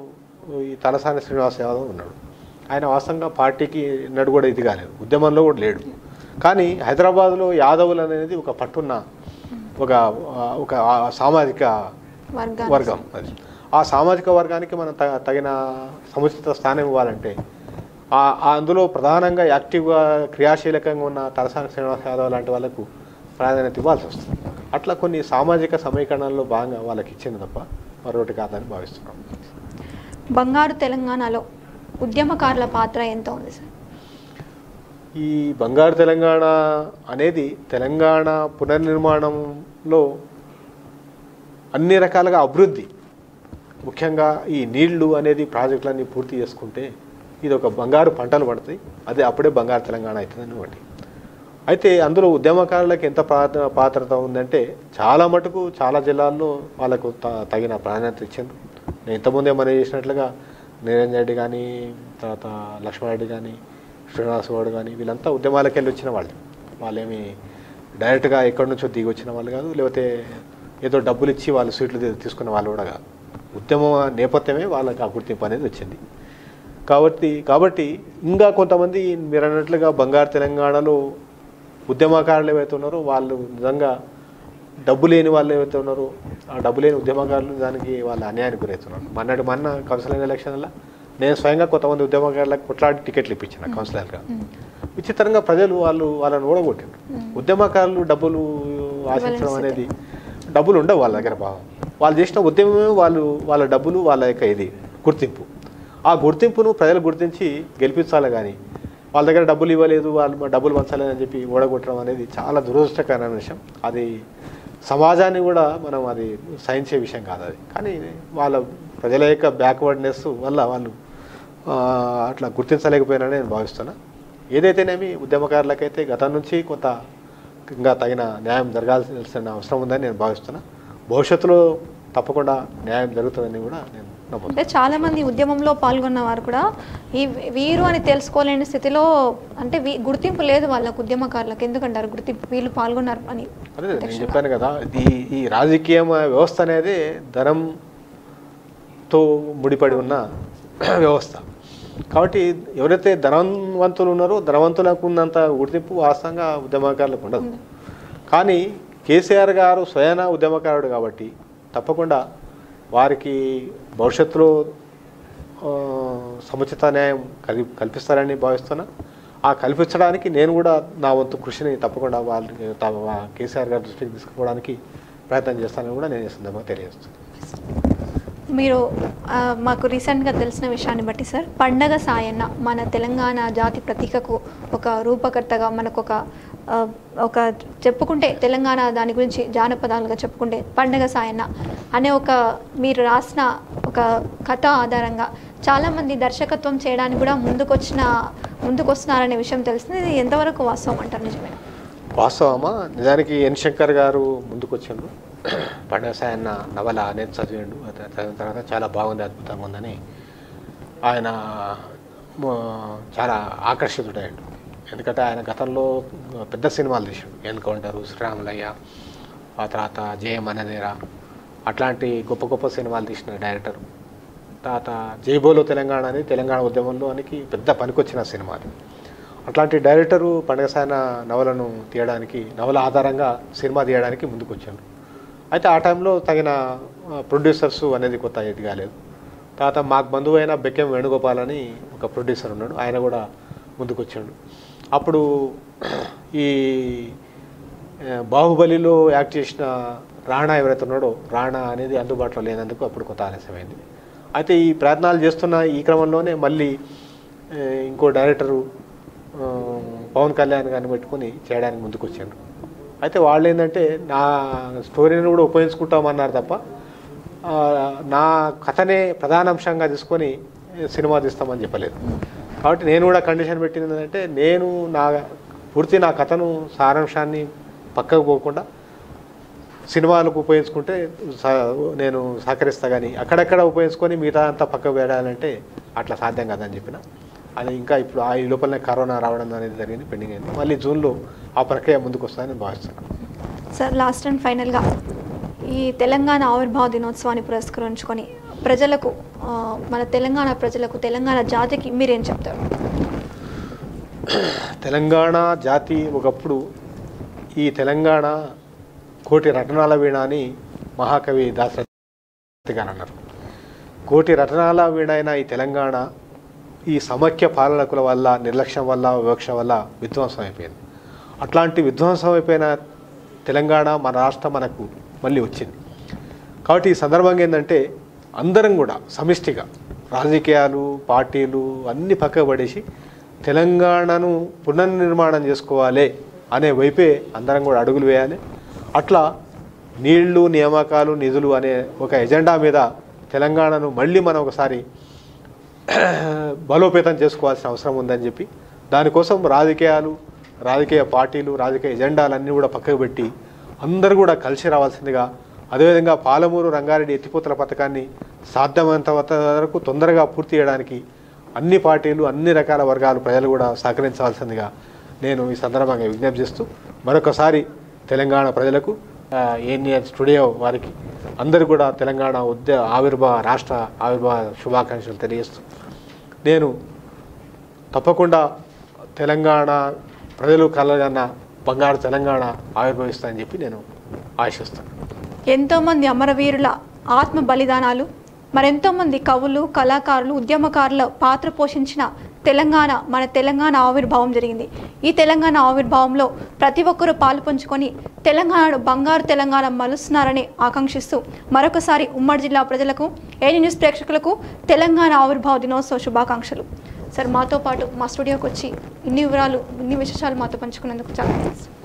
Speaker 2: ఈ తలసాని శ్రీనివాస్ యాదవ్ ఉన్నాడు. ఆయన వాస్తవంగా పార్టీకి ఎన్నడూ కూడా ఇది కాలేదు, ఉద్యమంలో కూడా లేడు. కానీ హైదరాబాద్లో యాదవులు అనేది ఒక పట్టున్న ఒక ఒక సామాజిక వర్గం. అది ఆ సామాజిక వర్గానికి మనం తగిన సముచిత స్థానం ఇవ్వాలంటే అందులో ప్రధానంగా యాక్టివ్గా క్రియాశీలకంగా ఉన్న తలసాని శ్రీనివాస్ యాదవ్ లాంటి వాళ్ళకు ప్రాధాన్యత ఇవ్వాల్సి వస్తుంది. అట్లా కొన్ని సామాజిక సమీకరణల్లో భాగంగా వాళ్ళకి ఇచ్చింది తప్ప మరొకటి కాదని భావిస్తున్నాం.
Speaker 1: బంగారు తెలంగాణలో ఉద్యమకారుల పాత్ర ఎంత ఉంది సార్?
Speaker 2: ఈ బంగారు తెలంగాణ అనేది తెలంగాణ పునర్నిర్మాణంలో అన్ని రకాలుగా అభివృద్ధి, ముఖ్యంగా ఈ నీళ్లు అనేది ప్రాజెక్టులన్నీ పూర్తి చేసుకుంటే ఇది ఒక బంగారు పంటలు పడతాయి. అదే అప్పుడే బంగారు తెలంగాణ అవుతుందని ఒకటి. అయితే అందులో ఉద్యమకారులకు ఎంత పాత్ర పాత్రత ఉందంటే చాలా మటుకు చాలా జిల్లాల్లో వాళ్ళకు తగిన ప్రాధాన్యత ఇచ్చిండ్రు. నేను ఇంతకుముందే మనం చేసినట్లుగా నిరంజన్ రెడ్డి కానీ, తర్వాత లక్ష్మారెడ్డి కానీ, శ్రీనివాస్ గౌడ్ కానీ వీళ్ళంతా ఉద్యమాలకు వెళ్ళి వచ్చిన వాళ్ళు. వాళ్ళేమి డైరెక్ట్గా ఎక్కడి నుంచో దిగి వచ్చిన వాళ్ళు కాదు, లేకపోతే ఏదో డబ్బులు ఇచ్చి వాళ్ళు సీట్లు తీసుకున్న వాళ్ళు కూడా కాదు. ఉద్యమం నేపథ్యమే వాళ్ళకి ఆ గుర్తింపు అనేది వచ్చింది. కాబట్టి కాబట్టి ఇంకా కొంతమంది మీరు అన్నట్లుగా బంగారు తెలంగాణలో ఉద్యమకారులు ఏవైతే ఉన్నారో వాళ్ళు నిజంగా డబ్బు లేని వాళ్ళు ఏవైతే ఉన్నారో ఆ డబ్బు లేని ఉద్యమకారులు దానికి వాళ్ళ అన్యాయానికి గురవుతున్నారు. మొన్నటి మొన్న కౌన్సిలర్ ఎలక్షన్లో నేను స్వయంగా కొంతమంది ఉద్యమకారులకు కొట్లాడి టికెట్లు ఇప్పించిన కౌన్సిలర్గా. విచిత్రంగా ప్రజలు వాళ్ళు వాళ్ళని ఓడగొట్టారు. ఉద్యమకారులు డబ్బులు ఆశించడం అనేది, డబ్బులు ఉండవు వాళ్ళ దగ్గర. భావం వాళ్ళు చేసిన ఉద్యమమే వాళ్ళు వాళ్ళ డబ్బులు వాళ్ళ యొక్క ఇది గుర్తింపు. ఆ గుర్తింపును ప్రజలు గుర్తించి గెలిపించాలి. కానీ వాళ్ళ దగ్గర డబ్బులు ఇవ్వలేదు, వాళ్ళు డబ్బులు పంచలేదని చెప్పి ఓడగొట్టడం అనేది చాలా దురదృష్టకరమైన విషయం. అది సమాజాన్ని కూడా మనం అది సహించే విషయం కాదు అది. కానీ వాళ్ళ ప్రజల యొక్క బ్యాక్వర్డ్నెస్ వల్ల వాళ్ళు అట్లా గుర్తించలేకపోయినారని నేను భావిస్తున్నా. ఏదైతేనేమి ఉద్యమకారులకైతే గతం నుంచి కొంత ఇంకా తగిన న్యాయం జరగాల్సిన అవసరం ఉందని నేను భావిస్తున్నా. భవిష్యత్తులో తప్పకుండా న్యాయం జరుగుతుందని కూడా నేను నమ్ముతున్నాను.
Speaker 1: అంటే చాలామంది ఉద్యమంలో పాల్గొన్న వారు కూడా ఈ వీరు అని తెలుసుకోలేని స్థితిలో అంటే గుర్తింపు లేదు వాళ్ళకు ఉద్యమకారులకు. ఎందుకంటారు గుర్తింపు వీళ్ళు పాల్గొన్నారు అని?
Speaker 2: అదే నేను చెప్పాను కదా, ఈ ఈ రాజకీయ వ్యవస్థ అనేది ధనంతో ముడిపడి ఉన్న వ్యవస్థ. కాబట్టి ఎవరైతే ధనవంతులు ఉన్నారో ధనవంతులకు ఉన్నంత గుర్తింపు వాస్తవంగా ఉద్యమకారులకు ఉండదు. కానీ కేసీఆర్ గారు స్వయాన ఉద్యమకారుడు కాబట్టి తప్పకుండా వారికి భవిష్యత్తులో సముచిత న్యాయం కలి కల్పిస్తారని భావిస్తున్నా. ఆ కల్పించడానికి నేను కూడా నా వంతు కృషిని తప్పకుండా వాళ్ళకి కేసీఆర్ గారి దృష్టికి తీసుకుపోవడానికి ప్రయత్నం చేస్తానని కూడా నేను ఈ సందర్భంగా తెలియజేస్తున్నాను.
Speaker 1: మీరు మాకు రీసెంట్గా తెలిసిన విషయాన్ని బట్టి సార్, పండగ సాయన్న మన తెలంగాణ జాతి ప్రతీకకు ఒక రూపకర్తగా మనకు ఒక ఒక చెప్పుకుంటే తెలంగాణ దాని గురించి జానపదాలుగా చెప్పుకుంటే పండగ సాయన్న అనే ఒక మీరు రాసిన ఒక కథ ఆధారంగా చాలామంది దర్శకత్వం చేయడానికి కూడా ముందుకొచ్చిన ముందుకొస్తున్నారనే విషయం తెలిసింది. ఇది ఎంతవరకు వాస్తవం అంటారు? నిజమే
Speaker 2: వాస్తవమా? నిజానికి ఎన్ శంకర్ గారు ముందుకొచ్చారు. పండగ సాయన్న నవల అనేది చదివాడు. చదివిన తర్వాత చాలా బాగుంది, అద్భుతంగా ఉందని ఆయన చాలా ఆకర్షితుడయ్యాడు. ఎందుకంటే ఆయన గతంలో పెద్ద సినిమాలు తీశాడు. ఎన్కౌంటరు, శ్రీరాములయ్య, ఆ తర్వాత జయం అనేదేరా, అట్లాంటి గొప్ప గొప్ప సినిమాలు తీసిన డైరెక్టర్. తర్వాత జైబోలో తెలంగాణ అని తెలంగాణ ఉద్యమంలో అనికి పెద్ద పనికొచ్చిన సినిమా. అట్లాంటి డైరెక్టరు పండగ సాయన్న నవలను తీయడానికి, నవల ఆధారంగా సినిమా తీయడానికి ముందుకు వచ్చాడు. అయితే ఆ టైంలో తగిన ప్రొడ్యూసర్స్ అనేది కొత్త ఇది కాలేదు. తర్వాత మాకు బంధువు అయిన బెక్కెం వేణుగోపాల్ అని ఒక ప్రొడ్యూసర్ ఉన్నాడు, ఆయన కూడా ముందుకు వచ్చాడు. అప్పుడు ఈ బాహుబలిలో యాక్ట్ చేసిన రాణా ఎవరైతే ఉన్నాడో, రాణా అనేది అందుబాటులో లేనందుకు అప్పుడు కొంత ఆలస్యమైంది. అయితే ఈ ప్రయత్నాలు చేస్తున్న ఈ క్రమంలోనే మళ్ళీ ఇంకో డైరెక్టరు పవన్ కళ్యాణ్ గారిని పెట్టుకుని చేయడానికి ముందుకు వచ్చాడు. అయితే వాళ్ళు ఏంటంటే నా స్టోరీని కూడా ఉపయోగించుకుంటామన్నారు తప్ప నా కథనే ప్రధాన అంశంగా తీసుకొని సినిమా తీస్తామని చెప్పలేదు. కాబట్టి నేను కూడా కండిషన్ పెట్టింది ఏంటంటే, నేను నా పూర్తి నా కథను సారాంశాన్ని పక్కకు పోకుండా సినిమాలకు ఉపయోగించుకుంటే నేను సహకరిస్తా, కానీ అక్కడక్కడ ఉపయోగించుకొని మిగతా అంతా పక్కకు వేయాలంటే అట్లా సాధ్యం కాదని చెప్పిన. అది ఇంకా ఇప్పుడు ఆ ఈ లోపలనే కరోనా రావడం అనేది జరిగింది, పెండింగ్ అయింది. మళ్ళీ జూన్లో ఆ ప్రక్రియ ముందుకు వస్తుందని భావిస్తున్నాను.
Speaker 1: సార్, లాస్ట్ అండ్ ఫైనల్గా ఈ తెలంగాణ ఆవిర్భావ దినోత్సవాన్ని పురస్కరించుకొని ప్రజలకు, మన తెలంగాణ ప్రజలకు, తెలంగాణ జాతికి మీరేం చెప్తారు?
Speaker 2: తెలంగాణ జాతి ఒకప్పుడు ఈ తెలంగాణ కోటి రతనాల వీణ అని మహాకవి దాశరథి గారు అన్నారు. కోటి రతనాల వీణ అయిన ఈ తెలంగాణ ఈ సమైక్య పాలకుల వల్ల, నిర్లక్ష్యం వల్ల, వివక్ష వల్ల విధ్వంసం అయిపోయింది. అట్లాంటి విధ్వంసం అయిపోయిన తెలంగాణ మన రాష్ట్రం మనకు మళ్ళీ వచ్చింది. కాబట్టి ఈ సందర్భంగా ఏంటంటే అందరం కూడా సమిష్టిగా రాజకీయాలు, పార్టీలు అన్నీ పక్కకు పడేసి తెలంగాణను పునర్నిర్మాణం చేసుకోవాలి అనే వైపే అందరం కూడా అడుగులు వేయాలి. అట్లా నీళ్లు, నియామకాలు, నిధులు అనే ఒక ఎజెండా మీద తెలంగాణను మళ్ళీ మనం ఒకసారి బలోపేతం చేసుకోవాల్సిన అవసరం ఉందని చెప్పి, దానికోసం రాజకీయాలు, రాజకీయ పార్టీలు, రాజకీయ ఎజెండాలన్నీ కూడా పక్కకు పెట్టి అందరూ కూడా కలిసి రావాల్సిందిగా, అదేవిధంగా పాలమూరు రంగారెడ్డి ఎత్తిపోతల పథకాన్ని సాధ్యమైనంత వరకు తొందరగా పూర్తి చేయడానికి అన్ని పార్టీలు, అన్ని రకాల వర్గాలు, ప్రజలు కూడా సహకరించవలసిందిగా నేను ఈ సందర్భంగా విజ్ఞప్తి చేస్తూ మరొకసారి తెలంగాణ ప్రజలకు, ఏఎన్ఆర్ స్టూడియో వారికి అందరూ కూడా తెలంగాణ ఉద్య ఆవిర్భావ రాష్ట్ర ఆవిర్భావ శుభాకాంక్షలు తెలియజేస్తూ, నేను తప్పకుండా తెలంగాణ ప్రజలు కలగన్న బంగారు తెలంగాణ ఆవిర్భవిస్తానని చెప్పి నేను ఆశిస్తాను.
Speaker 1: ఎంతోమంది అమరవీరుల ఆత్మ బలిదానాలు, మరెంతోమంది కవులు, కళాకారులు, ఉద్యమకారుల పాత్ర పోషించిన తెలంగాణ, మన తెలంగాణ ఆవిర్భావం జరిగింది. ఈ తెలంగాణ ఆవిర్భావంలో ప్రతి ఒక్కరూ పాలు పంచుకొని తెలంగాణను బంగారు తెలంగాణ మలుస్తున్నారని ఆకాంక్షిస్తూ మరొకసారి ఉమ్మడి జిల్లా ప్రజలకు, ఏఎన్ న్యూస్ ప్రేక్షకులకు తెలంగాణ ఆవిర్భావ దినోత్సవ శుభాకాంక్షలు. సార్, మాతో పాటు మా స్టూడియోకి వచ్చి ఇన్ని వివరాలు, ఇన్ని విశేషాలు మాతో పంచుకున్నందుకు చాలా థ్యాంక్స్.